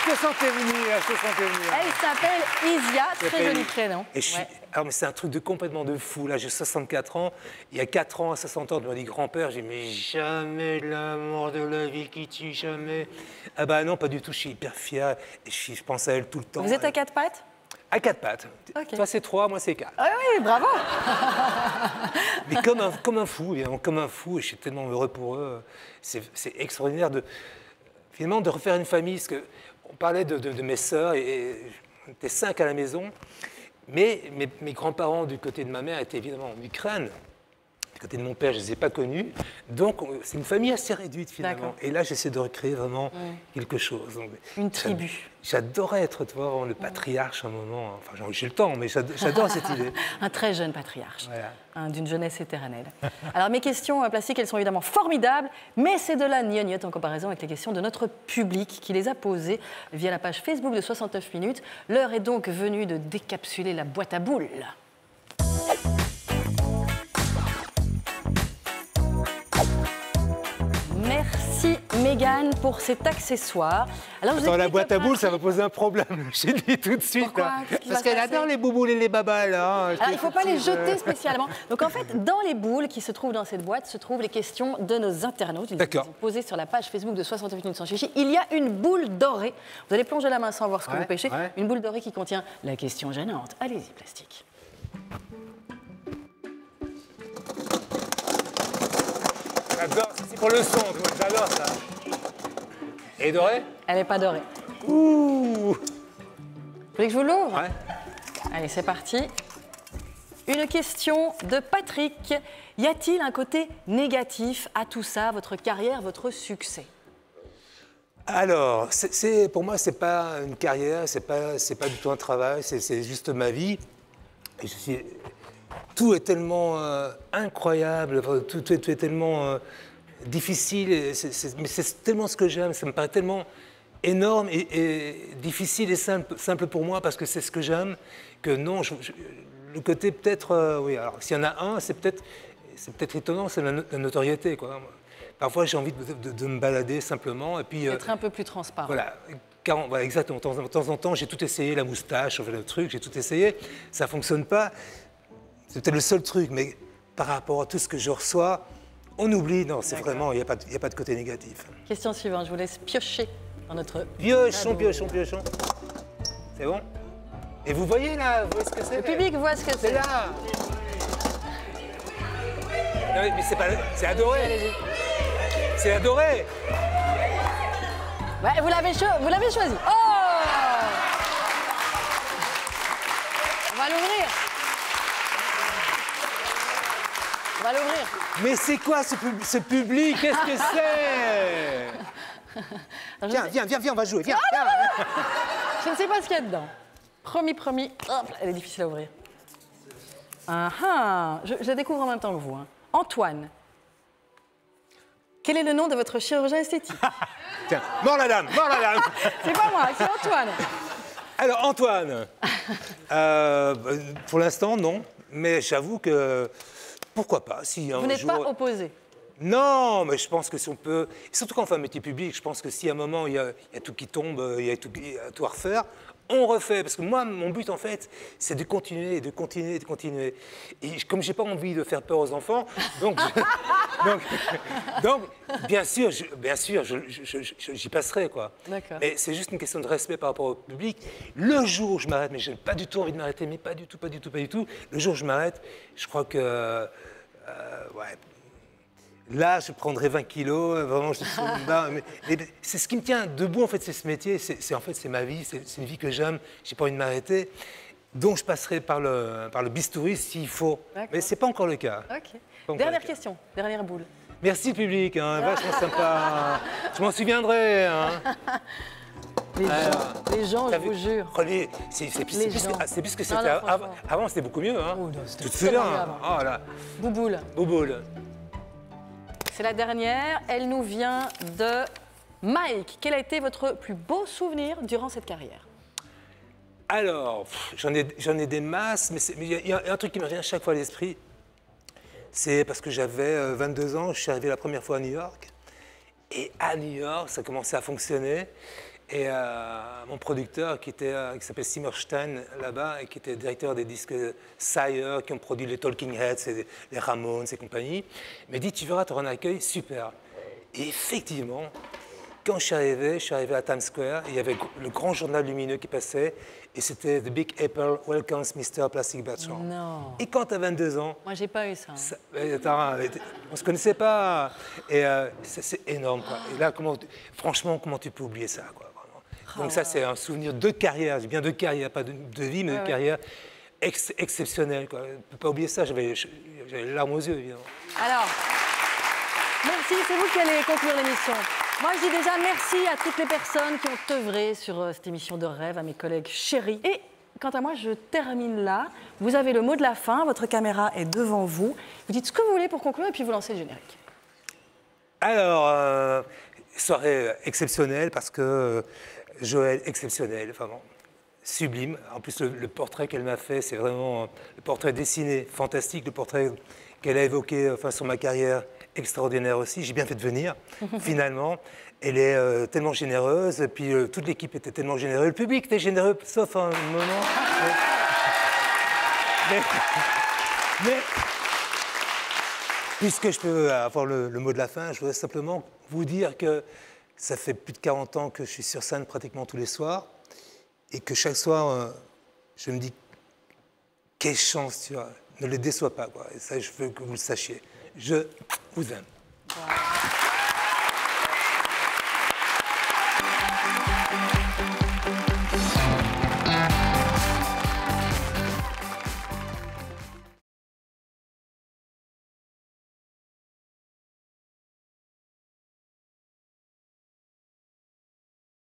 je te sentais venir, je te sentais venir. Elle s'appelle Isia, très joli prénom. Et je suis... Ouais. Alors, mais c'est un truc de complètement de fou. Là, j'ai soixante-quatre ans. Il y a quatre ans, à soixante ans, tu m'as dit grand-père. J'ai dit, mais jamais de l'amour de la vie qui tue, jamais. Ah bah non, pas du tout. Je suis hyper fier. Et je, suis... je pense à elle tout le temps. Vous êtes à quatre pattes? À quatre pattes. Okay. Toi, c'est trois, moi, c'est quatre. Ah oui, bravo. Mais comme un, comme un fou, évidemment, comme un fou. Et je suis tellement heureux pour eux. C'est extraordinaire de, finalement, de refaire une famille. Parce que on parlait de, de, de mes sœurs, et, et on était cinq à la maison. Mais mes, mes grands-parents du côté de ma mère étaient évidemment en Ukraine. Du côté de mon père, je ne les ai pas connus. Donc, c'est une famille assez réduite, finalement. Et là, j'essaie de recréer vraiment ouais. quelque chose. Donc, une tribu. J'adorais être, tu vois, vraiment le patriarche à un moment. Enfin, j'ai le temps, mais j'adore cette idée. Un très jeune patriarche, voilà. hein, d'une jeunesse éternelle. Alors, mes questions plastiques, elles sont évidemment formidables, mais c'est de la gnognotte en comparaison avec les questions de notre public qui les a posées via la page Facebook de soixante-neuf minutes. L'heure est donc venue de décapsuler la boîte à boules. Merci Mégane pour cet accessoire. Alors, vous Dans la boîte à boules, ça va poser un problème, j'ai dit tout de suite. Pourquoi? Parce qu'elle adore les bouboules et les babas, là. Alors, il ne faut pas les jeter spécialement. Donc, en fait, dans les boules qui se trouvent dans cette boîte, se trouvent les questions de nos internautes. Ils sont posées sur la page Facebook de soixante-neuf minutes sans chichi. Il y a une boule dorée. Vous allez plonger la main sans voir ce que ouais, vous pêchez. Ouais. Une boule dorée qui contient la question gênante. Allez-y, plastique. J'adore, c'est pour le son, j'adore ça. Elle est dorée? Elle n'est pas dorée. Ouh! Vous voulez que je vous l'ouvre? Ouais. Allez, c'est parti. Une question de Patrick. Y a-t-il un côté négatif à tout ça, votre carrière, votre succès? Alors, c'est, pour moi, c'est pas une carrière, c'est pas, c'est pas du tout un travail, c'est juste ma vie. Et je suis... Tout est tellement euh, incroyable, tout, tout, tout est tellement euh, difficile, et c est, c est, mais c'est tellement ce que j'aime, ça me paraît tellement énorme et, et difficile et simple, simple pour moi parce que c'est ce que j'aime, que non, je, je, le côté peut-être, euh, oui, alors s'il y en a un, c'est peut-être peut-être étonnant, c'est la, la notoriété, quoi. Parfois j'ai envie de, de, de me balader simplement et puis... Être euh, un peu plus transparent. Voilà. Car, voilà, exactement, de temps en temps, j'ai tout essayé, la moustache, le truc, j'ai tout essayé, ça ne fonctionne pas. C'était le seul truc, mais par rapport à tout ce que je reçois, on oublie. Non, c'est vraiment, il n'y a, a pas de côté négatif. Question suivante, je vous laisse piocher dans notre... Piochon, piochon, piochon. C'est bon? Et vous voyez là, vous voyez ce que c'est? Le public voit ce que c'est. C'est là. Non, mais c'est pas... C'est adoré. C'est adoré. Ouais, vous l'avez cho choisi. Oh! On va l'ouvrir. On va l'ouvrir. Mais c'est quoi ce, pub ce public? Qu'est-ce que c'est? Viens, viens, viens, viens, on va jouer. Viens, oh, viens. Non, non, non. Je ne sais pas ce qu'il y a dedans. Promis, promis. Hop, elle est difficile à ouvrir. Ah ah, je, je la découvre en même temps que vous. Hein. Antoine. Quel est le nom de votre chirurgien esthétique? Tiens, mort la dame, mort la dame. C'est pas moi, c'est Antoine. Alors, Antoine, euh, pour l'instant, non. Mais j'avoue que, pourquoi pas, si un Vous n'êtes jour... pas opposé? Non, mais je pense que si on peut... Surtout quand on fait un métier public, je pense que si à un moment, il y a, il y a tout qui tombe, il y a tout, il y a tout à refaire, on refait. Parce que moi, mon but, en fait, c'est de continuer, de continuer, de continuer. Et comme je n'ai pas envie de faire peur aux enfants, donc... je, donc, donc, bien sûr, je, bien sûr, j'y passerai, quoi. Mais c'est juste une question de respect par rapport au public. Le jour où je m'arrête, mais je n'ai pas du tout envie de m'arrêter, mais pas du tout, pas du tout, pas du tout. Le jour où je m'arrête, je crois que... Euh, ouais... Là, je prendrais vingt kilos, vraiment, je suis c'est ce qui me tient debout, en fait, c'est ce métier, c'est en fait, c'est ma vie, c'est une vie que j'aime, j'ai pas envie de m'arrêter. Donc, je passerai par le, par le bistouri s'il faut. Mais c'est pas encore le cas. Ok. Dernière question, dernière boule. Merci, public, hein, vachement sympa. Je m'en souviendrai. Hein. Les gens, les gens je vous jure. C'est plus que c'était avant. Avant, c'était beaucoup mieux. Hein. Oh, tu te souviens? Oh, là. Bouboule. Bouboule. C'est la dernière. Elle nous vient de Mike. Quel a été votre plus beau souvenir durant cette carrière? Alors, j'en ai, j'en ai des masses, mais il y, y a un truc qui me revient à chaque fois à l'esprit. C'est parce que j'avais vingt-deux ans, je suis arrivé la première fois à New York. Et à New York, ça commençait à fonctionner. Et euh, mon producteur, qui, était, euh, qui s'appelle Simmerstein là-bas, et qui était directeur des disques Sire, qui ont produit les Talking Heads, et les Ramones et compagnie, m'a dit, tu verras, tu auras un accueil super. Et effectivement, quand je suis arrivé, je suis arrivé à Times Square, et il y avait le grand journal lumineux qui passait, et c'était The Big Apple Welcomes mister Plastic Bertrand. Non. Et quand tu as vingt-deux ans... Moi, j'ai pas eu ça. ça attends, on se connaissait pas, et euh, c'est énorme, quoi. Et là, comment, franchement, comment tu peux oublier ça, quoi. Donc ça, c'est un souvenir de carrière, j'ai bien de carrière, pas de, de vie, mais ouais, de carrière ex exceptionnelle. Quoi. Je ne peux pas oublier ça, j'avais les larmes aux yeux, évidemment. Alors, merci, c'est vous qui allez conclure l'émission. Moi, je dis déjà merci à toutes les personnes qui ont œuvré sur euh, cette émission de rêve, à mes collègues chéris. Et quant à moi, je termine là. Vous avez le mot de la fin, votre caméra est devant vous. Vous dites ce que vous voulez pour conclure et puis vous lancez le générique. Alors, euh, soirée exceptionnelle parce que... Euh, Joël, exceptionnel, vraiment sublime. En plus, le, le portrait qu'elle m'a fait, c'est vraiment le portrait dessiné, fantastique, le portrait qu'elle a évoqué enfin, sur ma carrière, extraordinaire aussi. J'ai bien fait de venir, finalement. Elle est euh, tellement généreuse, et puis euh, toute l'équipe était tellement généreuse. Le public était généreux, sauf un moment. Mais, mais, puisque je peux avoir le, le mot de la fin, je voudrais simplement vous dire que ça fait plus de quarante ans que je suis sur scène pratiquement tous les soirs et que chaque soir, euh, je me dis, quelle chance, tu vois, ne les déçois pas, quoi. Et ça, je veux que vous le sachiez. Je vous aime. Wow.